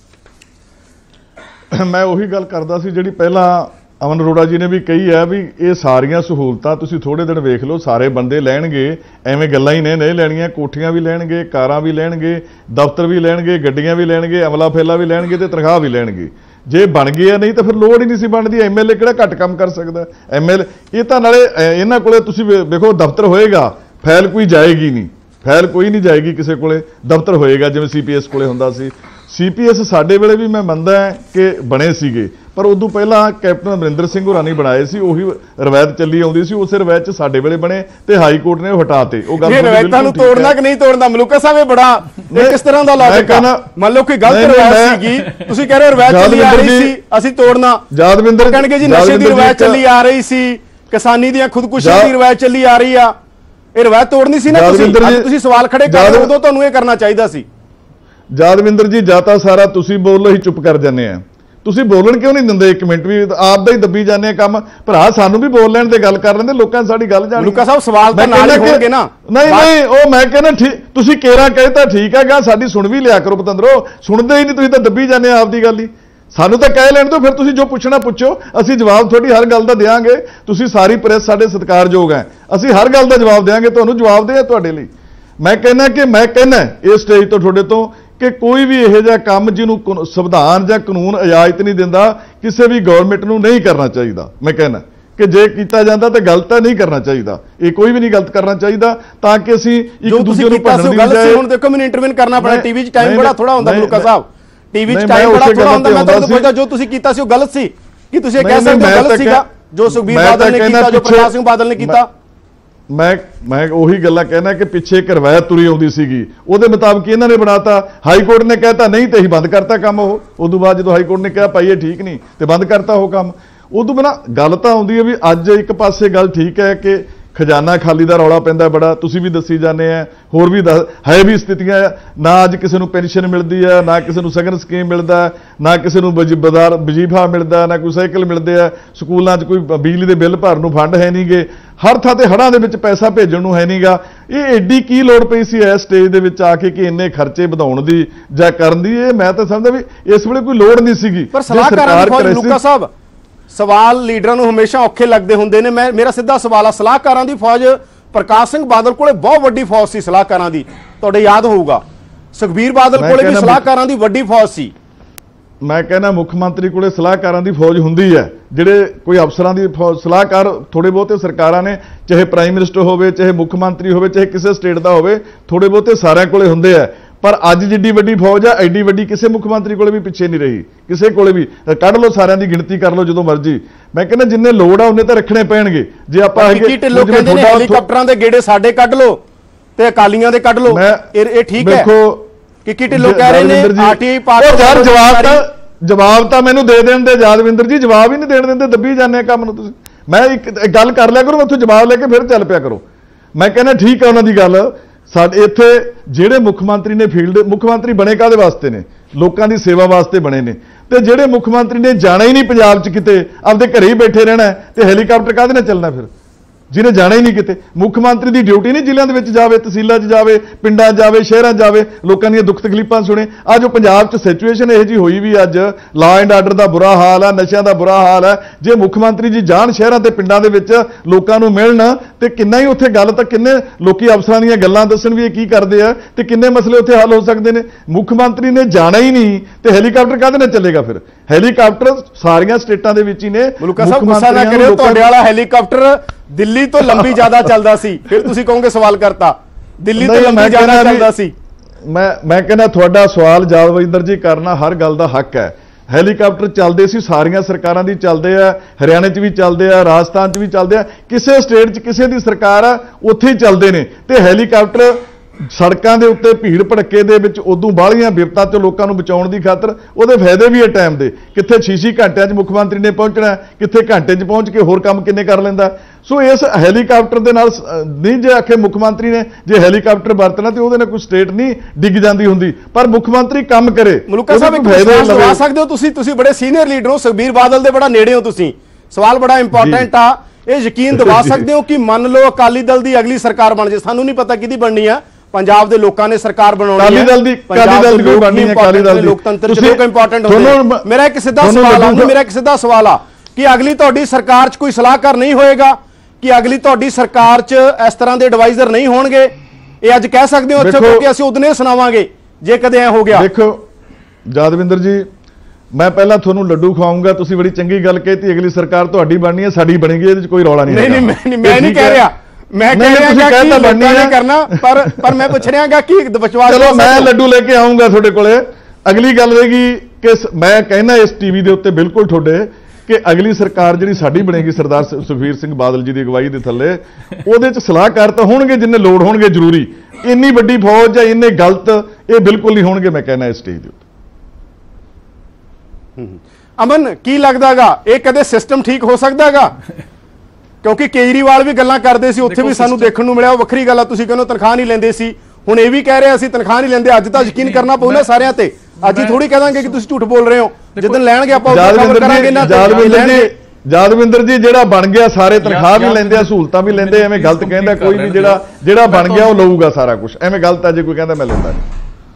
ਮੈਂ ਉਹੀ ਗੱਲ ਕਰਦਾ ਸੀ ਜਿਹੜੀ ਪਹਿਲਾਂ ਅਮਨ ਅਰੋੜਾ ਜੀ ਨੇ ਵੀ ਕਹੀ ਹੈ ਵੀ ਇਹ ਸਾਰੀਆਂ ਸਹੂਲਤਾਂ ਤੁਸੀਂ ਥੋੜੇ ਦਿਨ ਵੇਖ ਲਓ, ਸਾਰੇ ਬੰਦੇ ਲੈਣਗੇ, ਐਵੇਂ ਗੱਲਾਂ ਹੀ ਨੇ, ਨਹੀਂ ਲੈਣੀਆਂ, ਕੋਠੀਆਂ ਵੀ ਲੈਣਗੇ, ਕਾਰਾਂ ਵੀ ਲੈਣਗੇ, ਦਫ਼ਤਰ ਵੀ ਲੈਣਗੇ, ਗੱਡੀਆਂ ਵੀ ਲੈਣਗੇ, ਅਮਲਾ ਫੇਲਾ ਵੀ ਲੈਣਗੇ ਤੇ ਤਨਖਾਹ ਵੀ ਲੈਣਗੇ। ਜੇ ਬਣ ਗਏ ਆ, ਨਹੀਂ ਤਾਂ ਫਿਰ ਲੋੜ ਹੀ ਨਹੀਂ ਸੀ ਬਣਦੀ। ਐਮਐਲਏ ਕਿਹੜਾ ਘੱਟ ਕੰਮ ਕਰ ਸਕਦਾ? ਐਮਐਲਏ ਇਹ ਤਾਂ ਨਾਲੇ ਇਹਨਾਂ ਕੋਲੇ ਤੁਸੀਂ ਵੇਖੋ ਦਫ਼ਤਰ ਹੋਏਗਾ, ਫਾਈਲ ਕੋਈ ਜਾਏਗੀ ਨਹੀਂ, ਫਾਈਲ ਕੋਈ ਨਹੀਂ ਜਾਏਗੀ ਕਿਸੇ ਕੋਲੇ, ਦਫ਼ਤਰ ਹੋਏਗਾ ਜਿਵੇਂ ਸੀਪੀਐਸ ਕੋਲੇ ਹੁੰਦਾ ਸੀ। ਸੀਪੀਐਸ ਸਾਡੇ ਵੇਲੇ ਵੀ ਮੈਂ ਮੰਨਦਾ ਕਿ ਬਣੇ ਸੀਗੇ, ਪਰ ਉਦੋਂ ਪਹਿਲਾਂ ਕੈਪਟਨ ਅਮਰਿੰਦਰ ਸਿੰਘ ਹੋਰਾਂ ਨੇ ਬਣਾਏ ਸੀ, ਉਹੀ ਰਵਾਇਤ ਚੱਲੀ ਆਉਂਦੀ ਸੀ, ਉਸੇ ਰਵਾਇਤ 'ਚ ਸਾਡੇ ਵੇਲੇ ਬਣੇ ਤੇ ਹਾਈ ਕੋਰਟ ਨੇ ਉਹ ਹਟਾਤੇ। ਉਹ ਗੱਲ ਰਵਾਇਤਾਂ ਨੂੰ ਤੋੜਨਾ ਕਿ ਨਹੀਂ ਤੋੜਨਾ, ਮਲੂਕਾ ਸਾਹਿਬ ਇਹ ਬੜਾ ਕਿਸ ਤਰ੍ਹਾਂ ਦਾ ਲੌਜਿਕ ਹੈ? ਮੰਨ ਲਓ ਕੋਈ ਗਲਤ ਰਵਾਇਤ ਸੀਗੀ, ਤੁਸੀਂ ਕਹਿ ਰਹੇ ਹੋ ਰਵਾਇਤ ਚੱਲੀ ਆ ਰਹੀ ਸੀ, ਅਸੀਂ ਤੋੜਨਾ। ਯਾਦਵਿੰਦਰ ਕਹਿਣਗੇ ਜੀ ਨਸ਼ੇ ਦੀ ਰਵਾਇਤ ਚੱਲੀ ਆ ਰਹੀ ਸੀ, ਕਿਸਾਨੀ ਦੀਆਂ ਖੁਦਕੁਸ਼ੀਆਂ ਦੀ ਰਵਾਇਤ ਚੱਲੀ ਆ ਰਹੀ ਆ, ਇਹ ਰਵਾਇਤ ਤੋੜਨੀ ਸੀ ਨਾ। ਤੁਸੀਂ ਸਵਾਲ ਖੜੇ ਕਰ ਰਹੇ ਹੋ, ਉਦੋਂ ਤੁਹਾਨੂੰ ਇਹ ਕਰਨਾ ਚਾਹੀਦਾ ਸੀ। ਯਾਦਵਿੰਦਰ ਜੀ, ਜਾਂ ਤਾਂ ਸਾਰਾ ਤੁਸੀਂ ਬੋਲੋ ਹੀ ਚੁੱਪ ਕਰ ਜਾਂਦੇ ਆ, ਤੁਸੀਂ ਬੋਲਣ ਕਿਉਂ ਨਹੀਂ ਦਿੰਦੇ? ਇੱਕ ਮਿੰਟ ਵੀ ਆਪ ਦਾ ਹੀ ਦੱਬੀ ਜਾਂਦੇ ਆ ਕੰਮ। ਭਰਾ ਸਾਨੂੰ ਵੀ ਬੋਲ ਲੈਣ ਤੇ ਗੱਲ ਕਰ ਲੈਂਦੇ, ਲੋਕਾਂ ਸਾਡੀ ਗੱਲ ਜਾਣੀ। ਮਲੂਕਾ ਸਾਹਿਬ ਸਵਾਲ ਤਾਂ ਨਾਲ ਹੀ ਹੋਣਗੇ ਨਾ। ਨਹੀਂ ਨਹੀਂ, ਉਹ ਮੈਂ ਕਹਿੰਦਾ ਠੀਕ, ਤੁਸੀਂ ਕੇਰਾ ਕਹੇ ਤਾਂ ਠੀਕ ਹੈਗਾ, ਸਾਡੀ ਸੁਣ ਵੀ ਲਿਆ ਕਰੋ ਪਤੰਦਰੋ, ਸੁਣਦੇ ਹੀ ਨਹੀਂ, ਤੁਸੀਂ ਤਾਂ ਦੱਬੀ ਜਾਂਦੇ ਆ ਆਪ ਦੀ ਗੱਲ ਹੀ। ਸਾਨੂੰ ਤਾਂ ਕਹਿ ਲੈਣ ਦਿਓ, ਫਿਰ ਤੁਸੀਂ ਜੋ ਪੁੱਛਣਾ ਪੁੱਛੋ, ਅਸੀਂ ਜਵਾਬ ਤੁਹਾਡੀ ਹਰ ਗੱਲ ਦਾ ਦੇਵਾਂਗੇ। ਤੁਸੀਂ ਸਾਰੀ ਪ੍ਰੈਸ ਸਾਡੇ ਸਤਿਕਾਰਯੋਗ ਹੈ, ਅਸੀਂ ਹਰ ਗੱਲ ਦਾ ਜਵਾਬ ਦੇਵਾਂਗੇ, ਤੁਹਾਨੂੰ ਜਵਾਬ ਦੇ ਤੁਹਾਡੇ ਲਈ। ਮੈਂ ਕਹਿੰਦਾ ਕਿ ਮੈਂ ਕਹਿੰਦਾ ਇਸ ਸਟੇਜ ਤੋਂ ਤੁਹਾਡੇ ਤੋਂ ਕਿ ਕੋਈ ਵੀ ਇਹੋ ਜਿਹਾ ਕੰਮ ਜਿਹਨੂੰ ਸੰਵਿਧਾਨ ਜਾਂ ਕਾਨੂੰਨ ਇਜਾਜ਼ਤ ਨਹੀਂ ਦਿੰਦਾ, ਕਿਸੇ ਵੀ ਗਵਰਨਮੈਂਟ ਨੂੰ ਨਹੀਂ ਕਰਨਾ ਚਾਹੀਦਾ। ਮੈਂ ਕਹਿੰਦਾ ਕਿ ਜੇ ਕੀਤਾ ਜਾਂਦਾ ਤਾਂ ਗਲਤ ਨਹੀਂ ਕਰਨਾ ਚਾਹੀਦਾ, ਇਹ ਕੋਈ ਵੀ ਨਹੀਂ ਗਲਤ ਕਰਨਾ ਚਾਹੀਦਾ, ਤਾਂ ਕਿ ਅਸੀਂ ਇੱਕ ਦੂਜੇ ਨੂੰ ਭੰਡਣ ਦੀ ਬਜਾਏ। ਹੁਣ ਦੇਖੋ ਮੈਨੂੰ ਇੰਟਰਵਿਊ ਕਰਨਾ ਪੈਣਾ, ਟੀਵੀ 'ਚ ਟਾਈਮ ਬੜਾ ਥੋੜਾ ਹੁੰਦਾ ਮਲੂਕਾ ਸਾਹਿਬ, ਟੀਵੀ 'ਚ ਟਾਈਮ ਬੜਾ ਥੋੜਾ ਹੁੰਦਾ। ਮੈਂ ਤੁਹਾਨੂੰ ਪੁੱਛਦਾ ਜੋ ਤੁਸੀਂ ਕੀਤਾ ਸੀ ਉਹ ਗਲਤ ਸੀ, ਕੀ ਤੁਸੀਂ ਇਹ ਕਹਿ ਸਕਦੇ ਹੋ ਗਲਤ ਸੀਗਾ ਜੋ ਸੁਖਬੀਰ ਬਾਦਲ ਨੇ ਕੀਤਾ, ਜੋ ਪ੍ਰਕਾਸ਼ ਸਿੰਘ ਬਾਦਲ ਨੇ ਕੀਤਾ? ਮੈਂ ਮੈਂ ਉਹੀ ਗੱਲਾਂ ਕਹਿਣਾ ਕਿ ਪਿੱਛੇ ਇੱਕ ਰਵਾਇਤ ਤੁਰੀ ਆਉਂਦੀ ਸੀਗੀ, ਉਹਦੇ ਮੁਤਾਬਕ ਇਹਨਾਂ ਨੇ ਬਣਾਤਾ, ਹਾਈ ਕੋਰਟ ਨੇ ਕਹਿਤਾ ਨਹੀਂ ਤੇ ਅਸੀਂ ਬੰਦ ਕਰਤਾ ਕੰਮ। ਉਹ ਉਦੋਂ ਬਾਅਦ ਜਦੋਂ ਹਾਈ ਕੋਰਟ ਨੇ ਕਿਹਾ ਭਾਈ ਇਹ ਠੀਕ ਨਹੀਂ ਤੇ ਬੰਦ ਕਰਤਾ ਉਹ ਕੰਮ। ਉਦੋਂ ਬਿਨਾਂ ਗੱਲ ਤਾਂ ਆਉਂਦੀ ਹੈ ਵੀ ਅੱਜ ਇੱਕ ਪਾਸੇ ਗੱਲ ਠੀਕ ਹੈ ਕਿ ਖਜ਼ਾਨਾ ਖਾਲੀ ਦਾ ਰੌਲਾ ਪੈਂਦਾ ਬੜਾ, ਤੁਸੀਂ ਵੀ ਦੱਸੀ ਜਾਂਦੇ ਆ, ਹੋਰ ਵੀ ਹੈ ਵੀ ਸਥਿਤੀਆਂ, ਨਾ ਅੱਜ ਕਿਸੇ ਨੂੰ ਪੈਨਸ਼ਨ ਮਿਲਦੀ ਹੈ, ਨਾ ਕਿਸੇ ਨੂੰ ਸਗਨ ਸਕੀਮ ਮਿਲਦਾ, ਨਾ ਕਿਸੇ ਨੂੰ ਬਾਜ਼ਾਰ ਵਜੀਫਾ ਮਿਲਦਾ, ਨਾ ਕੋਈ ਸਾਈਕਲ ਮਿਲਦੇ ਆ, ਸਕੂਲਾਂ 'ਚ ਕੋਈ ਬਿਜਲੀ ਦੇ ਬਿੱਲ ਭਰਨ ਨੂੰ ਫੰਡ ਹੈ ਨਹੀਂਗੇ, ਹਰ ਥਾਂ ਤੇ ਹੜ੍ਹਾਂ ਦੇ ਵਿੱਚ ਪੈਸਾ ਭੇਜਣ ਨੂੰ ਹੈ ਨਹੀਂਗਾ। ਇਹ ਐਡੀ ਕੀ ਲੋੜ ਪਈ ਸੀ ਇਸ ਸਟੇਜ ਦੇ ਵਿੱਚ ਆ ਕੇ ਕਿ ਇੰਨੇ ਖਰਚੇ ਵਧਾਉਣ ਦੀ ਜਾਂ ਕਰਨ ਦੀ? ਇਹ ਮੈਂ ਤਾਂ ਸਮਝਦਾ ਵੀ ਇਸ ਵੇਲੇ ਕੋਈ ਲੋੜ ਨਹੀਂ ਸੀਗੀ। ਪਰ ਸਲਾਹਕਾਰਾਂ ਦੀ ਫੌਜ, ਮਲੂਕਾ ਸਾਹਿਬ ਸਵਾਲ ਲੀਡਰਾਂ ਨੂੰ ਹਮੇਸ਼ਾ ਔਖੇ ਲੱਗਦੇ ਹੁੰਦੇ ਨੇ। ਮੈਂ ਮੇਰਾ ਸਿੱਧਾ ਸਵਾਲ ਆ, ਸਲਾਹਕਾਰਾਂ ਦੀ ਫੌਜ, ਪ੍ਰਕਾਸ਼ ਸਿੰਘ ਬਾਦਲ ਕੋਲੇ ਬਹੁਤ ਵੱਡੀ ਫੌਜ ਸੀ ਸਲਾਹਕਾਰਾਂ ਦੀ, ਤੁਹਾਡੇ ਯਾਦ ਹੋਊਗਾ। ਸੁਖਬੀਰ ਬਾਦਲ ਕੋਲੇ ਵੀ ਸਲਾਹਕਾਰਾਂ ਦੀ ਵੱਡੀ ਫੌਜ ਸੀ। ਮੈਂ ਕਹਿੰਦਾ ਮੁੱਖ ਮੰਤਰੀ ਕੋਲੇ ਸਲਾਹਕਾਰਾਂ ਦੀ ਫੌਜ ਹੁੰਦੀ ਹੈ, ਜਿਹੜੇ ਕੋਈ ਅਫਸਰਾਂ ਦੀ ਸਲਾਹਕਾਰ ਥੋੜੇ ਬਹੁਤੇ ਸਰਕਾਰਾਂ ਨੇ, ਚਾਹੇ ਪ੍ਰਾਈਮ ਮਿਨਿਸਟਰ ਹੋਵੇ, ਚਾਹੇ ਮੁੱਖ ਮੰਤਰੀ ਹੋਵੇ, ਚਾਹੇ ਕਿਸੇ ਸਟੇਟ ਦਾ ਹੋਵੇ, ਥੋੜੇ ਬਹੁਤੇ ਸਾਰਿਆਂ ਕੋਲੇ ਹੁੰਦੇ ਆ। ਪਰ ਅੱਜ ਜਿੱਡੀ ਵੱਡੀ ਫੌਜ ਆ, ਐਡੀ ਵੱਡੀ ਕਿਸੇ ਮੁੱਖ ਮੰਤਰੀ ਕੋਲੇ ਵੀ ਪਿੱਛੇ ਨਹੀਂ ਰਹੀ, ਕਿਸੇ ਕੋਲੇ ਵੀ। ਕੱਢ ਲਓ, ਸਾਰਿਆਂ ਦੀ ਗਿਣਤੀ ਕਰ ਲਓ ਜਦੋਂ ਮਰਜ਼ੀ। ਮੈਂ ਕਹਿੰਦਾ ਜਿੰਨੇ ਲੋੜ ਆ ਉਹਨੇ ਤਾਂ ਰੱਖਣੇ ਪੈਣਗੇ। ਜੇ ਆਪਾਂ ਹੈਲੀਕਾਪਟਰਾਂ ਦੇ ਗੇੜੇ ਸਾਡੇ ਕੱਢ ਲਓ ਤੇ ਅਕਾਲੀਆਂ ਦੇ ਕੱਢ ਲਓ, ਇਹ ਠੀਕ ਹੈ? ਦੇਖੋ ਕਿੱਕੀ ਢਿੱਲੋਂ ਕਹਿ ਰਹੇ ਨੇ ਆਰਟੀਆਈ ਪਾਰਟੀ ਯਾਰ ਜਵਾਬ ਤਾਂ ਜਵਾਬ ਤਾਂ ਮੈਨੂੰ ਦੇ ਦੇਣ ਦੇ ਯਾਦਵਿੰਦਰ ਜੀ, ਜਵਾਬ ਹੀ ਨਹੀਂ ਦੇਣ ਦਿੰਦੇ, ਦੱਬੀ ਜਾਂਦੇ ਆ ਕੰਮ ਨੂੰ ਤੁਸੀਂ। ਮੈਂ ਇੱਕ ਗੱਲ ਕਰ ਲਿਆ ਕਰੋ, ਉੱਥੋਂ ਜਵਾਬ ਲੈ ਕੇ ਫਿਰ ਚੱਲ ਪਿਆ ਕਰੋ। ਮੈਂ ਕਹਿੰਦਾ ਠੀਕ ਹੈ ਉਹਨਾਂ ਦੀ ਗੱਲ, ਸਾਡੇ ਇੱਥੇ ਜਿਹੜੇ ਮੁੱਖ ਮੰਤਰੀ ਨੇ ਫੀਲਡ, ਮੁੱਖ ਮੰਤਰੀ ਬਣੇ ਕਾਹਦੇ ਵਾਸਤੇ ਨੇ? ਲੋਕਾਂ ਦੀ ਸੇਵਾ ਵਾਸਤੇ ਬਣੇ ਨੇ। ਤੇ ਜਿਹੜੇ ਮੁੱਖ ਮੰਤਰੀ ਨੇ ਜਾਣਾ ਹੀ ਨਹੀਂ ਪੰਜਾਬ 'ਚ ਕਿਤੇ, ਆਪਦੇ ਘਰੇ ਹੀ ਬੈਠੇ ਰਹਿਣਾ, ਤੇ ਹੈਲੀਕਾਪਟਰ ਕਾਹਦੇ ਨਾਲ ਚੱਲਣਾ ਫਿਰ? ਜਿਹਨੇ ਜਾਣਾ ਹੀ ਨਹੀਂ ਕਿਤੇ। ਮੁੱਖ ਮੰਤਰੀ ਦੀ ਡਿਊਟੀ ਨਹੀਂ ਜ਼ਿਲ੍ਹਿਆਂ ਦੇ ਵਿੱਚ ਜਾਵੇ, ਤਹਿਸੀਲਾਂ 'ਚ ਜਾਵੇ, ਪਿੰਡਾਂ 'ਚ ਜਾਵੇ, ਸ਼ਹਿਰਾਂ 'ਚ ਜਾਵੇ, ਲੋਕਾਂ ਦੀਆਂ ਦੁੱਖ ਤਕਲੀਫਾਂ ਸੁਣੇ। ਅੱਜ ਪੰਜਾਬ 'ਚ ਸਿਚੁਏਸ਼ਨ ਇਹੋ ਜਿਹੀ ਹੋਈ ਵੀ, ਅੱਜ ਲਾ ਐਂਡ ਆਰਡਰ ਦਾ ਬੁਰਾ ਹਾਲ ਹੈ, ਨਸ਼ਿਆਂ ਦਾ ਬੁਰਾ ਹਾਲ ਹੈ। ਜੇ ਮੁੱਖ ਮੰਤਰੀ ਜੀ ਜਾਣ ਸ਼ਹਿਰਾਂ ਤੇ ਪਿੰਡਾਂ ਦੇ ਵਿੱਚ, ਲੋਕਾਂ ਨੂੰ ਮਿਲਣ, ਤੇ ਕਿੰਨਾ ਹੀ ਉੱਥੇ ਗੱਲ ਤਾਂ ਕਿੰਨੇ ਲੋਕੀ ਅਫਸਰਾਂ ਦੀਆਂ ਗੱਲਾਂ ਦੱਸਣ ਵੀ ਇਹ ਕੀ ਕਰਦੇ ਆ ਤੇ ਕਿੰਨੇ ਮਸਲੇ ਉੱਥੇ ਹੱਲ ਹੋ ਸਕਦੇ ਨੇ। ਮੁੱਖ ਮੰਤਰੀ ਨੇ ਜਾਣਾ ਹੀ ਨਹੀਂ ਤੇ ਹੈਲੀਕਾਪਟਰ ਕਾਹਦੇ ਨਾਲ ਚੱਲੇਗਾ ਫਿਰ? ਹੈਲੀਕਾਪਟਰ ਸਾਰੀਆਂ ਸਟੇਟਾਂ ਦੇ ਵਿੱਚ ਹੀ ਨੇ। ਮਲੂਕਾ ਸਾਹਿਬ ਗੁੱਸਾ ਨਾ ਕਰਿਓ, ਤੁਹਾਡੇ ਵਾਲਾ ਹੈਲੀਕਾਪਟਰ ਦਿੱਲੀ ਤੋਂ ਲੰਬੀ ਜ਼ਿਆਦਾ ਚੱਲਦਾ ਸੀ, ਫਿਰ ਤੁਸੀਂ ਕਹੋਗੇ ਸਵਾਲ ਕਰਤਾ। ਦਿੱਲੀ ਤੋਂ ਲੰਬੀ ਜ਼ਿਆਦਾ ਚੱਲਦਾ ਸੀ। ਮੈਂ ਮੈਂ ਕਹਿੰਦਾ ਤੁਹਾਡਾ ਸਵਾਲ ਜਾਦਵਿੰਦਰ ਜੀ ਕਰਨਾ ਹਰ ਗੱਲ ਦਾ ਹੱਕ ਹੈ। ਹੈਲੀਕਾਪਟਰ ਚੱਲਦੇ ਸੀ, ਸਾਰੀਆਂ ਸਰਕਾਰਾਂ ਦੀ ਚੱਲਦੇ ਆ, ਹਰਿਆਣੇ 'ਚ ਵੀ ਚੱਲਦੇ ਆ, ਰਾਜਸਥਾਨ 'ਚ ਵੀ ਚੱਲਦੇ ਆ, ਕਿਸੇ ਸਟੇਟ 'ਚ ਕਿਸੇ ਦੀ ਸਰਕਾਰ ਆ ਉੱਥੇ ਹੀ ਚੱਲਦੇ ਨੇ। ਤੇ ਹੈਲੀਕਾਪਟਰ ਸੜਕਾਂ ਦੇ ਉੱਤੇ ਭੀੜ ਭੜੱਕੇ ਦੇ ਵਿੱਚ ਉਦੋਂ ਬਾਹਲੀਆਂ ਬਿਪਤਾ ਤੋਂ ਲੋਕਾਂ ਨੂੰ ਬਚਾਉਣ ਦੀ ਖਾਤਰ ਉਹਦੇ ਫਾਇਦੇ ਵੀ ਹੈ ਟਾਈਮ ਦੇ। ਕਿੱਥੇ ਛੇ ਛੇ ਘੰਟਿਆਂ 'ਚ ਮੁੱਖ ਮੰਤਰੀ ਨੇ ਪਹੁੰਚਣਾ, ਕਿੱਥੇ ਘੰਟੇ 'ਚ ਪਹੁੰਚ ਕੇ ਹੋਰ ਕੰਮ ਕਿੰਨੇ ਕਰ ਲੈਂਦਾ। ਸੋ ਇਸ ਹੈਲੀਕਾਪਟਰ ਦੇ ਨਾਲ ਨਹੀਂ, ਜੇ ਆਖੇ ਮੁੱਖ ਮੰਤਰੀ ਨੇ ਜੇ ਹੈਲੀਕਾਪਟਰ ਵਰਤਣਾ ਤੇ ਉਹਦੇ ਨਾਲ ਕੋਈ ਸਟੇਟ ਨਹੀਂ ਡਿੱਗ ਜਾਂਦੀ ਹੁੰਦੀ, ਪਰ ਮੁੱਖ ਮੰਤਰੀ ਕੰਮ ਕਰੇ। ਮਲੂਕਾ ਸਾਹਿਬ ਇੱਕ ਵਿਸ਼ਵਾਸ ਦਵਾ ਸਕਦੇ ਹੋ ਤੁਸੀਂ? ਤੁਸੀਂ ਬੜੇ ਸੀਨੀਅਰ ਲੀਡਰ ਹੋ, ਸੁਖਬੀਰ ਬਾਦਲ ਦੇ ਬੜਾ ਨੇੜੇ ਹੋ ਤੁਸੀਂ। ਸਵਾਲ ਬੜਾ ਇੰਪੋਰਟੈਂਟ ਆ, ਇਹ ਯਕੀਨ ਦਵਾ ਸਕਦੇ ਹੋ ਕਿ ਮੰਨ ਲਓ ਅਕਾਲੀ ਦਲ ਦੀ ਅਗਲੀ ਸਰਕਾਰ ਬਣ ਜੇ, ਸਾਨੂੰ ਨਹੀਂ ਪਤਾ ਕਿਹਦੀ ਬਣਨੀ ਆ, ਪੰਜਾਬ ਦੇ ਲੋਕਾਂ ਨੇ ਸਰਕਾਰ ਬਣਾਉਣੀ ਹੈ, ਅਕਾਲੀ ਦਲ ਦੀ ਅਕਾਲੀ ਦਲ ਦੀ ਕੋਈ ਬਣਨੀ ਹੈ, ਅਕਾਲੀ ਦਲ ਦੀ ਲੋਕਤੰਤਰ ਚ ਲੋਕ ਇੰਪੋਰਟੈਂਟ ਹੁੰਦੇ ਨੇ। ਮੇਰਾ ਇੱਕ ਸਿੱਧਾ ਸਵਾਲ ਆ ਮੇਰਾ ਇੱਕ ਸਿੱਧਾ ਸਵਾਲ ਆ ਕਿ ਅਗਲੀ ਤੁਹਾਡੀ ਸਰਕਾਰ 'ਚ ਕੋਈ ਸਲਾਹਕਾਰ ਨਹੀਂ ਹੋਏਗਾ? ਕਿ ਅਗਲੀ ਤੁਹਾਡੀ ਸਰਕਾਰ 'ਚ ਇਸ ਤਰ੍ਹਾਂ ਦੇ ਐਡਵਾਈਜ਼ਰ ਨਹੀਂ ਹੋਣਗੇ? ਇਹ ਅੱਜ ਕਹਿ ਸਕਦੇ ਹੋ ਇੱਥੇ ਕਿਉਂਕਿ ਅਸੀਂ ਉਦਨੇ ਸੁਣਾਵਾਂਗੇ ਜੇ ਕਦੇ ਐ ਹੋ ਗਿਆ। ਦੇਖੋ ਜਾਦਵਿੰਦਰ ਜੀ, ਮੈਂ ਪਹਿਲਾਂ ਤੁਹਾਨੂੰ ਲੱਡੂ ਖਵਾਉਂਗਾ, ਤੁਸੀਂ ਬੜੀ ਚੰਗੀ ਗੱਲ ਕਹੀ, ਅਗਲੀ ਸਰਕਾਰ ਤੁਹਾਡੀ ਬਣਨੀ ਹੈ, ਸਾਡੀ ਬਣੇਗੀ, ਇਹਦੇ 'ਚ ਕੋਈ ਰੌਲਾ ਨਹੀਂ। ਨਹੀਂ ਨਹੀਂ ਮੈਂ ਨਹੀਂ ਕਹਿ ਰਿਹਾ, ਮੈਂ ਕਹਿ ਰਿਹਾ ਕਿ ਲੋਕਾਂ ਨੇ ਕਰਨਾ, ਪਰ ਪਰ ਮੈਂ ਪੁੱਛ ਰਿਹਾਗਾ ਕਿ ਵਿਸ਼ਵਾਸ। ਚਲੋ ਮੈਂ ਲੱਡੂ ਲੈ ਕੇ ਆਉਂਗਾ ਤੁਹਾਡੇ ਕੋਲੇ। ਅਗਲੀ ਗੱਲ ਰਹੇਗੀ ਕਿ ਮੈਂ ਕਹਿੰਦਾ ਇਸ ਟੀਵੀ ਦੇ ਉੱਤੇ ਬਿਲਕੁਲ ਤੁਹਾਡੇ ਕਿ ਅਗਲੀ ਸਰਕਾਰ ਜਿਹੜੀ ਸਾਡੀ ਬਣੇਗੀ ਸਰਦਾਰ ਸੁਖਬੀਰ ਸਿੰਘ ਬਾਦਲ ਜੀ ਦੀ ਅਗਵਾਈ ਦੇ ਥੱਲੇ, ਉਹਦੇ 'ਚ ਸਲਾਹਕਾਰ ਤਾਂ ਹੋਣਗੇ ਜਿੰਨੇ ਲੋੜ ਹੋਣਗੇ ਜ਼ਰੂਰੀ। ਇੰਨੀ ਵੱਡੀ ਫੌਜ ਜਾਂ ਇੰਨੇ ਗਲਤ ਇਹ ਬਿਲਕੁਲ ਨਹੀਂ ਹੋਣਗੇ, ਮੈਂ ਕਹਿੰਦਾ ਇਸ ਸਟੇਜ ਦੇ ਉੱਤੇ। ਅਮਨ ਕੀ ਲੱਗਦਾਗਾ ਇਹ ਕਦੇ ਸਿਸਟਮ ਠੀਕ ਹੋ ਸਕਦਾਗਾ? ਕਿਉਂਕਿ ਕੇਜਰੀਵਾਲ ਵੀ ਗੱਲਾਂ ਕਰਦੇ ਸੀ, ਉੱਥੇ ਵੀ ਸਾਨੂੰ ਦੇਖਣ ਨੂੰ ਮਿਲਿਆ। ਵੱਖਰੀ ਗੱਲ ਆ, ਤੁਸੀਂ ਕਹਿੰਦੇ ਤਨਖਾਹ ਨਹੀਂ ਲੈਂਦੇ ਸੀ, ਹੁਣ ਇਹ ਵੀ ਕਹਿ ਰਹੇ ਅਸੀਂ ਤਨਖਾਹ ਨਹੀਂ ਲੈਂਦੇ। ਅੱਜ ਤਾਂ ਯਕੀਨ ਕਰਨਾ ਪਊ ਨਾ ਸਾਰਿਆਂ ਤੇ। ਅੱਜ ਹੀ ਥੋੜੀ ਕਹਿ ਦਾਂਗੇ ਕਿ ਤੁਸੀਂ ਝੂਠ ਬੋਲ ਰਹੇ ਹੋ, ਜਦੋਂ ਲੈਣਗੇ ਆਪਾਂ ਜਾਦਵਿੰਦਰ ਜੀ ਜਾਦਵਿੰਦਰ ਜੀ ਜਿਹੜਾ ਬਣ ਗਿਆ ਸਾਰੇ ਤਨਖਾਹ ਵੀ ਲੈਂਦੇ ਆ, ਸਹੂਲਤਾਂ ਵੀ ਲੈਂਦੇ, ਐਵੇਂ ਗਲਤ ਕਹਿੰਦਾ ਕੋਈ ਨਹੀਂ। ਜਿਹੜਾ ਜਿਹੜਾ ਬਣ ਗਿਆ ਉਹ ਲਊਗਾ ਸਾਰਾ ਕੁਝ, ਐਵੇਂ ਗਲਤ ਆ ਜੇ ਕੋਈ ਕਹਿੰਦਾ ਮੈਂ ਲੈਂਦਾ ਨਹੀਂ।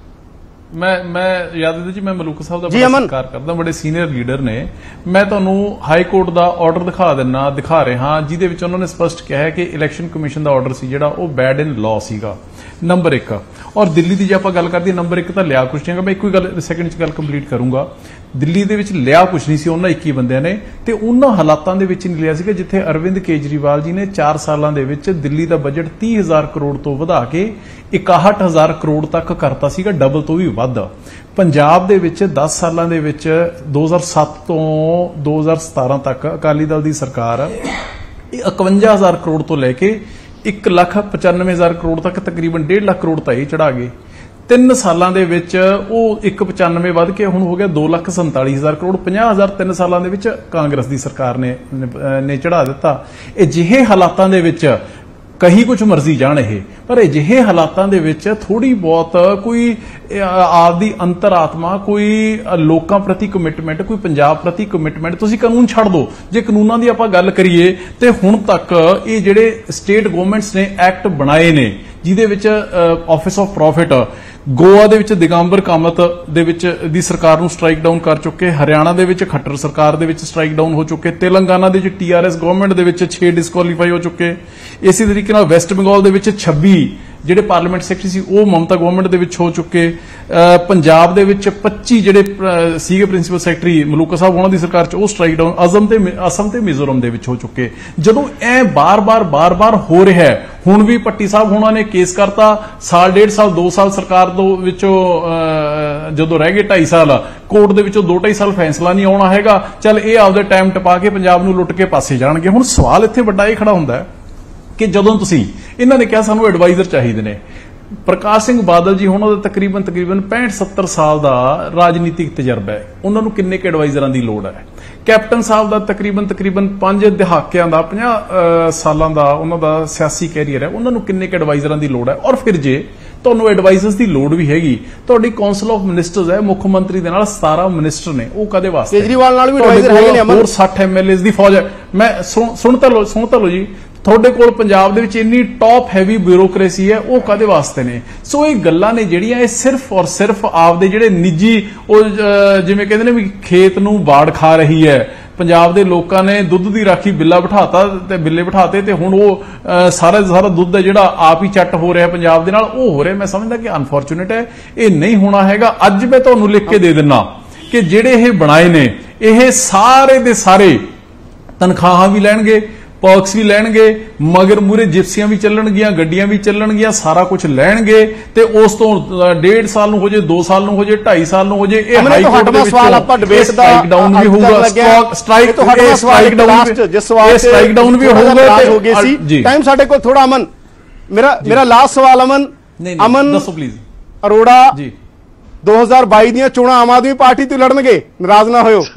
ਮੈਂ ਮੈਂ ਯਾਦਵਿੰਦਰ ਜੀ, ਮੈਂ ਮਲੂਕ ਸਾਹਿਬ ਦਾ ਬੜਾ ਸਤਿਕਾਰ ਕਰਦਾ, ਬੜੇ ਸੀਨੀਅਰ ਲੀਡਰ ਨੇ। ਮੈਂ ਤੁਹਾਨੂੰ ਹਾਈ ਕੋਰਟ ਦਾ ਆਰਡਰ ਦਿਖਾ ਦਿੰਨਾ ਦਿਖਾ ਰਿਹਾ ਜਿਹਦੇ ਵਿੱਚ ਉਹਨਾਂ ਨੇ ਸਪਸ਼ਟ ਕਿਹਾ ਹੈ ਕਿ ਇਲੈਕਸ਼ਨ ਕਮਿਸ਼ਨ ਦਾ ਆਰਡਰ ਸੀ ਜਿਹੜਾ ਉਹ ਬੈਡ ਇਨ ਲਾਅ ਸੀਗਾ, ਨੰਬਰ ਇੱਕ। ਔਰ ਦਿੱਲੀ ਦੀ ਜੇ ਆਪਾਂ ਗੱਲ ਕਰਦੇ ਨੰਬਰ ਇੱਕ ਤਾਂ ਲਿਆ ਕੁਛ ਨਹੀਂ ਹੈਗਾ। ਮੈਂ ਇੱਕੋ ਹੀ ਗੱਲ ਸੈਕਿੰਡ 'ਚ ਗੱਲ ਕੰਪਲੀਟ ਕਰੂੰਗਾ। ਦਿੱਲੀ ਦੇ ਵਿੱਚ ਲਿਆ ਕੁਛ ਨਹੀਂ ਸੀ ਉਹਨਾਂ ਇੱਕੀ ਬੰਦਿਆਂ ਨੇ, ਤੇ ਉਹਨਾਂ ਹਾਲਾਤਾਂ ਦੇ ਵਿੱਚ ਨਹੀਂ ਲਿਆ ਸੀਗਾ ਜਿੱਥੇ ਅਰਵਿੰਦ ਕੇਜਰੀਵਾਲ ਜੀ ਨੇ ਚਾਰ ਸਾਲਾਂ ਦੇ ਵਿੱਚ ਦਿੱਲੀ ਦਾ ਬਜਟ ਤੀਹ ਹਜ਼ਾਰ ਕਰੋੜ ਤੋਂ ਵਧਾ ਕੇ ਇਕਾਹਠ ਹਜ਼ਾਰ ਕਰੋੜ ਤੱਕ ਕਰਤਾ ਸੀਗਾ, ਡਬਲ ਤੋਂ ਵੀ ਵੱਧ। ਪੰਜਾਬ ਦੇ ਵਿੱਚ ਦਸ ਸਾਲਾਂ ਦੇ ਵਿੱਚ ਦੋ ਹਜ਼ਾਰ ਸੱਤ ਤੋਂ ਦੋ ਹਜ਼ਾਰ ਸਤਾਰਾਂ ਤੱਕ ਅਕਾਲੀ ਦਲ ਦੀ ਸਰਕਾਰ ਇਕਵੰਜਾ ਹਜ਼ਾਰ ਕਰੋੜ ਤੋਂ ਲੈ ਕੇ ਇੱਕ ਲੱਖ ਪਚਾਨਵੇਂ ਹਜ਼ਾਰ ਕਰੋੜ ਤੱਕ ਤਕਰੀਬਨ ਡੇਢ ਲੱਖ ਕਰੋੜ ਤਾਂ ਇਹ ਚੜਾ ਗਏ। ਤਿੰਨ ਸਾਲਾਂ ਦੇ ਵਿੱਚ ਉਹ ਇੱਕ ਪਚਾਨਵੇਂ ਵੱਧ ਕੇ ਹੁਣ ਹੋ ਗਿਆ ਦੋ ਲੱਖ ਸੰਤਾਲੀ ਹਜ਼ਾਰ ਕਰੋੜ। ਪੰਜਾਹ ਹਜ਼ਾਰ ਤਿੰਨ ਸਾਲਾਂ ਦੇ ਵਿੱਚ ਕਾਂਗਰਸ ਦੀ ਸਰਕਾਰ ਨੇ ਨੇ ਚੜਾ ਦਿੱਤਾ। ਅਜਿਹੇ ਹਾਲਾਤਾਂ ਦੇ ਵਿੱਚ ਕਹੀ ਕੁਝ ਮਰਜ਼ੀ ਜਾਣ ਇਹ, ਪਰ ਅਜਿਹੇ ਹਾਲਾਤਾਂ ਦੇ ਵਿੱਚ ਥੋੜੀ ਬਹੁਤ ਕੋਈ ਆਪਦੀ ਅੰਤਰਾਤਮਾ, ਕੋਈ ਲੋਕਾਂ ਪ੍ਰਤੀ ਕਮਿਟਮੈਂਟ, ਕੋਈ ਪੰਜਾਬ ਪ੍ਰਤੀ ਕਮਿਟਮੈਂਟ। ਤੁਸੀਂ ਕਾਨੂੰਨ ਛੱਡ ਦਿਓ, ਜੇ ਕਾਨੂੰਨਾਂ ਦੀ ਆਪਾਂ ਗੱਲ ਕਰੀਏ ਤੇ ਹੁਣ ਤੱਕ ਇਹ ਜਿਹੜੇ ਸਟੇਟ ਗਵਰਨਮੈਂਟਸ ਨੇ ਐਕਟ ਬਣਾਏ ਨੇ ਜਿਹਦੇ ਵਿੱਚ ਆਫਿਸ ਆਫ ਪ੍ਰੋਫਿਟ, ਗੋਆ ਦੇ ਵਿੱਚ ਦਿਗੰਬਰ ਕਾਮਤ ਦੇ ਵਿੱਚ ਦੀ ਸਰਕਾਰ ਨੂੰ ਸਟ੍ਰਾਈਕ ਡਾਊਨ ਕਰ ਚੁੱਕੇ, ਹਰਿਆਣਾ ਦੇ ਵਿੱਚ ਖੱਟਰ ਸਰਕਾਰ ਦੇ ਵਿੱਚ ਸਟ੍ਰਾਈਕ ਡਾਊਨ ਹੋ ਚੁੱਕੇ, ਤੇਲੰਗਾਨਾ ਦੇ ਵਿੱਚ ਟੀਆਰਐਸ ਗਵਰਨਮੈਂਟ ਦੇ ਵਿੱਚ ਛੇ ਡਿਸਕੁਆਲੀਫਾਈ ਹੋ ਚੁੱਕੇ। ਇਸੇ ਤਰੀਕੇ ਨਾਲ ਵੈਸਟ ਬੰਗਾਲ ਦੇ ਵਿੱਚ ਛੱਬੀ ਜਿਹੜੇ ਪਾਰਲੀਮੈਂਟ ਸੈਕਟਰੀ ਸੀ ਉਹ ਮਮਤਾ ਗਵਰਨਮੈਂਟ ਦੇ ਵਿੱਚ ਹੋ ਚੁੱਕੇ। ਪੰਜਾਬ ਦੇ ਵਿੱਚ ਪੱਚੀ ਜਿਹੜੇ ਸੀਗੇ ਪ੍ਰਿੰਸੀਪਲ ਸੈਕਟਰੀ ਮਲੂਕਾ ਸਾਹਿਬ ਉਹਨਾਂ ਦੀ ਸਰਕਾਰ 'ਚ ਉਹ ਸਟ੍ਰਾਈਕ ਡਾਊਨ ਅਸਮ ਤੇ ਅਸਮ ਤੇ ਮਿਜ਼ੋਰਮ ਦੇ ਵਿੱਚ ਹੋ ਚੁੱਕੇ। ਜਦੋਂ ਐ ਬਾਰ-ਬਾਰ ਬਾਰ-ਬਾਰ ਹੋ ਰਿਹਾ ਹੈ, ਹੁਣ ਵੀ ਭੱਟੀ ਸਾਹਿਬ ਹੋਣਾ ਨੇ ਕੇਸ ਕਰਤਾ, ਸਾਲ ਡੇਢ ਸਾਲ ਦੋ ਸਾਲ ਸਰਕਾਰ ਦੇ ਵਿੱਚੋਂ ਜਦੋਂ ਰਹਿ ਗਏ ਢਾਈ ਸਾਲ, ਕੋਰਟ ਦੇ ਵਿੱਚੋਂ ਦੋ ਢਾਈ ਸਾਲ ਫੈਸਲਾ ਨਹੀਂ ਆਉਣਾ ਹੈਗਾ, ਚੱਲ ਇਹ ਆਪਦੇ ਟਾਈਮ ਟਪਾ ਕੇ ਪੰਜਾਬ ਨੂੰ ਲੁੱਟ ਕੇ ਪਾਸੇ ਜਾਣਗੇ। ਹੁਣ ਸਵਾਲ ਇੱਥੇ ਵੱਡਾ ਇਹ ਖੜਾ ਹੁੰਦਾ ਹੈ ਕਿ ਜਦੋਂ ਤੁਸੀਂ ਇਹਨਾਂ ਨੇ ਕਿਹਾ ਸਾਨੂੰ ਐਡਵਾਈਜ਼ਰ ਚਾਹੀਦੇ ਨੇ, ਪ੍ਰਕਾਸ਼ ਸਿੰਘ ਬਾਦਲ ਜੀ ਉਹਨਾਂ ਦਾ ਤਕਰੀਬਨ ਤਕਰੀਬਨ ਪੈਂਹਠ ਸੱਤਰ ਸਾਲ ਦਾ ਰਾਜਨੀਤਿਕ ਤਜਰਬਾ ਹੈ, ਉਹਨਾਂ ਨੂੰ ਕਿੰਨੇ ਕੁ ਐਡਵਾਈਜ਼ਰਾਂ ਦੀ ਲੋੜ ਹੈ? ਕੈਪਟਨ ਸਾਹਿਬ ਦਾ ਤਕਰੀਬਨ ਤਕਰੀਬਨ ਪੰਜ ਦਹਾਕਿਆਂ ਦਾ ਪੰਜਾਹ ਸਾਲਾਂ ਦਾ ਉਹਨਾਂ ਦਾ ਸਿਆਸੀ ਕੈਰੀਅਰ ਹੈ, ਉਹਨਾਂ ਨੂੰ ਕਿੰਨੇ ਕੁ ਐਡਵਾਈਜ਼ਰਾਂ ਦੀ ਲੋੜ ਹੈ? ਔਰ ਫਿਰ ਜੇ ਤੁਹਾਨੂੰ ਐਡਵਾਈਜ਼ਰਸ ਦੀ ਲੋੜ ਵੀ ਹੈਗੀ, ਤੁਹਾਡੀ ਕਾਉਂਸਲ ਆਫ ਮਿਨਿਸਟਰਸ ਹੈ, ਮੁੱਖ ਮੰਤਰੀ ਦੇ ਨਾਲ ਸਤਾਰਾਂ ਮਿਨਿਸਟਰ ਨੇ, ਉਹ ਕਦੇ ਵਾਸਤੇ? ਕੇਜਰੀਵਾਲ ਨਾਲ ਵੀ ਐਡਵਾਈਜ਼ਰ ਹੈਗੇ ਨੇ ਅਮਨ, ਸੱਠ ਐਮਐਲਏਜ਼ ਦੀ ਫੌਜ ਹੈ। ਮੈਂ ਸੁਣ ਤਾਂ ਲਓ ਸੁਣ ਤਾਂ ਲਓ ਜੀ, ਤੁਹਾਡੇ ਕੋਲ ਪੰਜਾਬ ਦੇ ਵਿੱਚ ਇੰਨੀ ਟੌਪ ਹੈਵੀ ਬਿਊਰੋਕ੍ਰੇਸੀ ਹੈ, ਉਹ ਕਾਹਦੇ ਵਾਸਤੇ ਨੇ? ਸੋ ਇਹ ਗੱਲਾਂ ਨੇ ਜਿਹੜੀਆਂ ਇਹ ਸਿਰਫ ਔਰ ਸਿਰਫ ਆਪਦੇ ਜਿਹੜੇ ਨਿੱਜੀ ਉਹ ਜਿਵੇਂ ਕਹਿੰਦੇ ਨੇ ਵੀ ਖੇਤ ਨੂੰ ਬਾੜ ਖਾ ਰਹੀ ਹੈ ਪੰਜਾਬ ਦੇ ਲੋਕਾਂ ਨੇ ਦੁੱਧ ਦੀ ਰਾਖੀ ਬਿੱਲਾ ਬਿਠਾਤਾ ਤੇ ਬਿੱਲੇ ਬਿਠਾਤੇ ਤੇ ਹੁਣ ਉਹ ਸਾਰਾ ਸਾਰਾ ਦੁੱਧ ਹੈ ਜਿਹੜਾ ਆਪ ਹੀ ਚੱਟ ਹੋ ਰਿਹਾ ਪੰਜਾਬ ਦੇ ਨਾਲ, ਉਹ ਹੋ ਰਿਹਾ। ਮੈਂ ਸਮਝਦਾ ਕਿ ਅਨਫੋਰਚੂਨੇਟ ਹੈ, ਇਹ ਨਹੀਂ ਹੋਣਾ ਹੈਗਾ। ਅੱਜ ਮੈਂ ਤੁਹਾਨੂੰ ਲਿਖ ਕੇ ਦੇ ਦਿੰਨਾ ਕਿ ਜਿਹੜੇ ਇਹ ਬਣਾਏ ਨੇ ਇਹ ਸਾਰੇ ਦੇ ਸਾਰੇ ਤਨਖਾਹਾਂ ਵੀ ਲੈਣਗੇ, ਪਰਕਸ ਵੀ ਲੈਣਗੇ, ਮਗਰ ਮੂਰੇ ਜਿਪਸੀਆਂ ਵੀ ਚੱਲਣਗੀਆਂ, ਗੱਡੀਆਂ ਵੀ ਚੱਲਣਗੀਆਂ, ਸਾਰਾ ਕੁਝ ਲੈਣਗੇ ਤੇ ਉਸ ਤੋਂ ਡੇਢ ਸਾਲ ਨੂੰ ਹੋ ਜੇ, ਦੋ ਸਾਲ ਨੂੰ ਹੋ ਜੇ, ਢਾਈ ਸਾਲ ਨੂੰ ਹੋ ਜੇ, ਇਹ ਹਾਈ ਕੋਰਟ ਦੇ ਵਿੱਚ ਸਵਾਲ ਆਪਾਂ ਡਿਬੇਟ ਦਾ ਸਟ੍ਰਾਈਕ ਡਾਊਨ ਵੀ ਹੋਊਗਾ, ਸਟ੍ਰਾਈਕ ਸਟ੍ਰਾਈਕ ਡਾਊਨ ਜਿਸ ਸਵਾਲ ਸਟ੍ਰਾਈਕ ਡਾਊਨ ਵੀ ਹੋਊਗਾ ਹੋ ਗਏ ਸੀ। ਟਾਈਮ ਸਾਡੇ ਕੋਲ ਥੋੜਾ ਅਮਨ, ਮੇਰਾ ਮੇਰਾ ਲਾਸਟ ਸਵਾਲ ਅਮਨ ਅਮਨ ਦੱਸੋ ਪਲੀਜ਼। ਅਰੋੜਾ ਜੀ ਦੋ ਹਜ਼ਾਰ ਬਾਈ ਦੀਆਂ ਚੋਣਾਂ ਆਮ ਆਦਮੀ ਪਾਰਟੀ ਤੋਂ ਲੜਨਗੇ, ਨਾਰਾਜ਼ ਨਾ ਹੋਇਓ।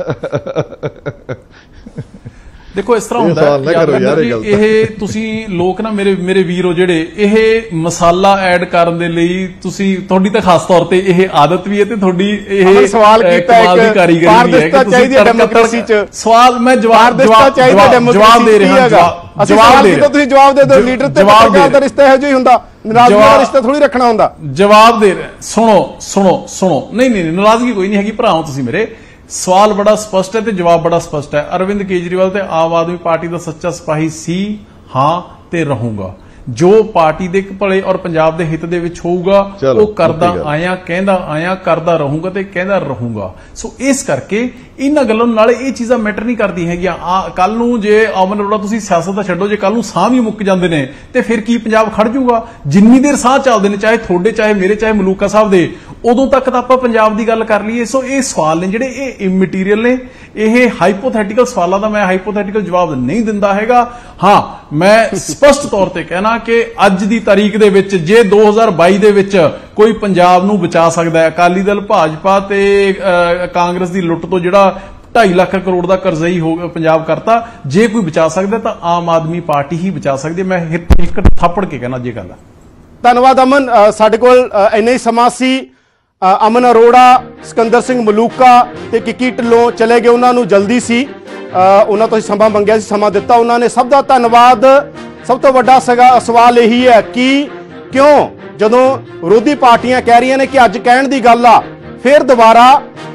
ਦੇਖੋ ਇਸ ਤਰ੍ਹਾਂ ਹੁੰਦਾ ਇਹ ਤੁਸੀਂ ਲੋਕ ਨਾ ਮੇਰੇ ਮੇਰੇ ਵੀਰੋ ਜਿਹੜੇ ਇਹ ਮਸਾਲਾ ਐਡ ਕਰਨ ਦੇ ਲਈ ਤੁਸੀਂ ਤੁਹਾਡੀ ਤਾਂ ਖਾਸ ਤੌਰ ਤੇ ਇਹ ਆਦਤ ਵੀ ਹੈ ਤੇ ਤੁਹਾਡੀ ਇਹ ਸਵਾਲ ਕੀਤਾ ਕਮਾਲ ਦੀ ਕਾਰੀਗਰੀ ਵੀ ਹੈ ਕਿ ਤੁਸੀਂ ਡੈਮੋਕ੍ਰੇਸੀ ਚ ਸਵਾਲ ਮੈਂ ਜਵਾਬ ਜਵਾਬ ਦੇ ਰਿਹਾ ਜਵਾਬ ਦੇ ਤੁਸੀਂ ਜਵਾਬ ਦੇ ਦਿਓ। ਲੀਡਰ ਤੇ ਪੱਤਰਕਾਰ ਦਾ ਰਿਸ਼ਤਾ ਇਹੋ ਜਿਹਾ ਹੀ ਹੁੰਦਾ, ਨਾਰਾਜ਼ਗੀ ਦਾ ਰਿਸ਼ਤਾ ਥੋੜੀ ਰੱਖਣਾ ਹੁੰਦਾ। ਜਵਾਬ ਦੇ ਸੁਣੋ ਸੁਣੋ ਸੁਣੋ ਨਹੀਂ ਨਹੀਂ ਨਾਰਾਜ਼ਗੀ ਕੋਈ ਨਹੀਂ ਹੈਗੀ ਭਰਾਓ ਤੁਸੀਂ ਮੇਰੇ। ਸਵਾਲ ਬੜਾ ਸਪਸ਼ਟ ਹੈ ਤੇ ਜਵਾਬ ਬੜਾ ਸਪਸ਼ਟ ਹੈ। ਅਰਵਿੰਦ ਕੇਜਰੀਵਾਲ ਤੇ ਆਮ ਆਦਮੀ ਪਾਰਟੀ ਦਾ ਸੱਚਾ ਸਿਪਾਹੀ ਸੀ, ਹਾਂ ਤੇ ਰਹੂੰਗਾ। ਜੋ ਪਾਰਟੀ ਦੇ ਭਲੇ ਔਰ ਪੰਜਾਬ ਦੇ ਹਿੱਤ ਦੇ ਵਿੱਚ ਹੋਊਗਾ ਉਹ ਕਰਦਾ ਆਇਆ, ਕਹਿੰਦਾ ਆਇਆ, ਕਰਦਾ ਰਹੂੰਗਾ ਤੇ ਕਹਿੰਦਾ ਰਹੂੰਗਾ। ਸੋ ਇਸ ਕਰਕੇ ਇਹਨਾਂ ਗੱਲਾਂ ਨਾਲ ਇਹ ਚੀਜ਼ਾਂ ਮੈਟਰ ਨਹੀਂ ਕਰਦੀ ਹੈਗੀਆਂ। ਕੱਲ ਨੂੰ ਜੇ ਅਮਨ ਅਰੋੜਾ ਤੁਸੀਂ ਸਿਆਸਤ ਦਾ ਛੱਡੋ, ਜੇ ਕੱਲ ਨੂੰ ਸਾਹ ਵੀ ਮੁੱਕ ਜਾਂਦੇ ਨੇ ਤੇ ਫਿਰ ਕੀ ਪੰਜਾਬ ਖੜ ਜਾਊਗਾ? ਜਿੰਨੀ ਦੇਰ ਸਾਹ ਚੱਲਦੇ ਨੇ, ਚਾਹੇ ਤੁਹਾਡੇ, ਚਾਹੇ ਮੇਰੇ, ਚਾਹੇ ਮਲੂਕਾ ਸਾਹਿਬ ਦੇ, ਉਦੋਂ ਤੱਕ ਤਾਂ ਆਪਾਂ ਪੰਜਾਬ ਦੀ ਗੱਲ ਕਰ ਲਈਏ। ਸੋ ਇਹ ਸਵਾਲ ਨੇ ਜਿਹੜੇ ਇਹ ਇਮਟੀਰੀਅਲ ਨੇ, ਇਹ ਹਾਈਪੋਥੈਟੀਕਲ ਸਵਾਲਾਂ ਦਾ ਮੈਂ ਹਾਈਪੋਥੈਟੀਕਲ ਜਵਾਬ ਨਹੀਂ ਦਿੰਦਾ ਹੈਗਾ। ਹਾਂ ਮੈਂ ਸਪਸ਼ਟ ਤੌਰ ਤੇ ਕਹਿਣਾ ਕਿ ਅੱਜ ਦੀ ਤਾਰੀਖ ਦੇ ਵਿੱਚ ਜੇ ਦੋ ਹਜ਼ਾਰ ਬਾਈ ਦੇ ਵਿੱਚ ਕੋਈ ਪੰਜਾਬ ਨੂੰ ਬਚਾ ਸਕਦਾ ਹੈ, ਅਕਾਲੀ ਦਲ, ਭਾਜਪਾ ਤੇ ਕਾਂਗਰਸ ਦੀ ਲੁੱਟ ਤੋਂ ਜਿਹੜਾ ਢਾਈ ਲੱਖ ਕਰੋੜ ਦਾ ਕਰਜ਼ਾ ਹੀ ਹੋ ਪੰਜਾਬ ਕਰਤਾ, ਜੇ ਕੋਈ ਬਚਾ ਸਕਦਾ ਤਾਂ ਆਮ ਆਦਮੀ ਪਾਰਟੀ ਹੀ ਬਚਾ ਸਕਦੀ ਹੈ। ਮੈਂ ਇੱਕ ਥੱਪੜ ਕੇ ਕਹਿਣਾ ਜੇ ਗੱਲ। ਧੰਨਵਾਦ ਅਮਨ। ਸਾਡੇ ਕੋਲ ਇੰਨਾ ਹੀ ਸਮਾਂ ਸੀ। ਅਮਨ ਅਰੋੜਾ, ਸਿਕੰਦਰ ਸਿੰਘ ਮਲੂਕਾ ਤੇ ਕਿੱਕੀ ਢਿੱਲੋਂ ਚਲੇ ਗਏ, ਉਹਨਾਂ ਨੂੰ ਜਲਦੀ ਸੀ, ਉਹਨਾਂ ਤੋਂ ਸਮਾਂ ਮੰਗਿਆ ਸੀ, ਸਮਾਂ ਦਿੱਤਾ ਉਹਨਾਂ ਨੇ। ਸਭ ਦਾ ਧੰਨਵਾਦ। ਸਭ ਤੋਂ ਵੱਡਾ ਸਵਾਲ ਇਹੀ ਹੈ ਕਿ ਕਿਉਂ ਜਦੋਂ ਵਿਰੋਧੀ ਪਾਰਟੀਆਂ ਕਹਿ ਰਹੀਆਂ ਨੇ ਕਿ ਅੱਜ ਕਹਿਣ ਦੀ ਗੱਲ ਆ, ਫਿਰ ਦੁਬਾਰਾ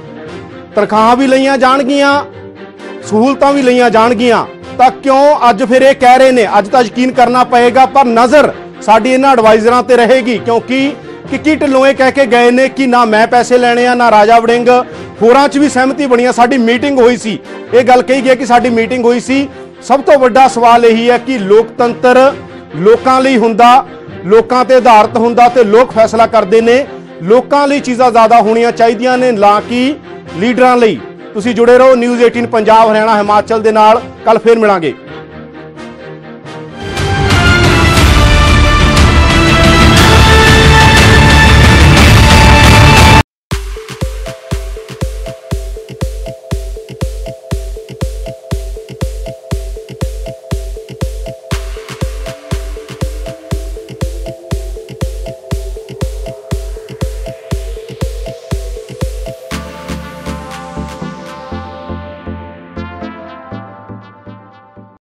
ਤਨਖਾਹਾਂ ਵੀ ਲਈਆਂ ਜਾਣਗੀਆਂ, ਸਹੂਲਤਾਂ ਵੀ ਲਈਆਂ ਜਾਣਗੀਆਂ, ਤਾਂ ਕਿਉਂ ਅੱਜ ਫਿਰ ਇਹ ਕਹਿ ਰਹੇ ਨੇ? ਅੱਜ ਤਾਂ ਯਕੀਨ ਕਰਨਾ ਪਏਗਾ, ਪਰ ਨਜ਼ਰ ਸਾਡੀ ਇਹਨਾਂ ਐਡਵਾਈਜ਼ਰਾਂ ਤੇ ਰਹੇਗੀ, ਕਿਉਂਕਿ ਕਿੱਕੀ ਢਿੱਲੋਂ ਇਹ ਕਹਿ ਕੇ ਗਏ ਨੇ ਕਿ ਨਾ ਮੈਂ ਪੈਸੇ ਲੈਣੇ ਆ, ਨਾ ਰਾਜਾ ਵੜਿੰਗ, ਹੋਰਾਂ 'ਚ ਵੀ ਸਹਿਮਤੀ ਬਣੀ ਆ, ਸਾਡੀ ਮੀਟਿੰਗ ਹੋਈ ਸੀ, ਇਹ ਗੱਲ ਕਹੀ ਗਈ ਕਿ ਸਾਡੀ ਮੀਟਿੰਗ ਹੋਈ ਸੀ। ਸਭ ਤੋਂ ਵੱਡਾ ਸਵਾਲ ਇਹੀ ਹੈ ਕਿ ਲੋਕਤੰਤਰ ਲੋਕਾਂ ਲਈ ਹੁੰਦਾ, ਲੋਕਾਂ ਤੇ ਆਧਾਰਿਤ ਹੁੰਦਾ ਤੇ ਲੋਕ ਫੈਸਲਾ ਕਰਦੇ ਨੇ। ਲੋਕਾਂ ਲਈ ਚੀਜ਼ਾਂ ਜ਼ਿਆਦਾ ਹੋਣੀਆਂ ਚਾਹੀਦੀਆਂ ਨੇ, ਨਾ ਕਿ ਲੀਡਰਾਂ ਲਈ। ਤੁਸੀਂ ਜੁੜੇ ਰਹੋ ਨਿਊਜ਼ ਅਠਾਰਾਂ ਪੰਜਾਬ, ਹਰਿਆਣਾ, ਹਿਮਾਚਲ ਦੇ ਨਾਲ। ਕੱਲ ਫੇਰ ਮਿਲਾਂਗੇ।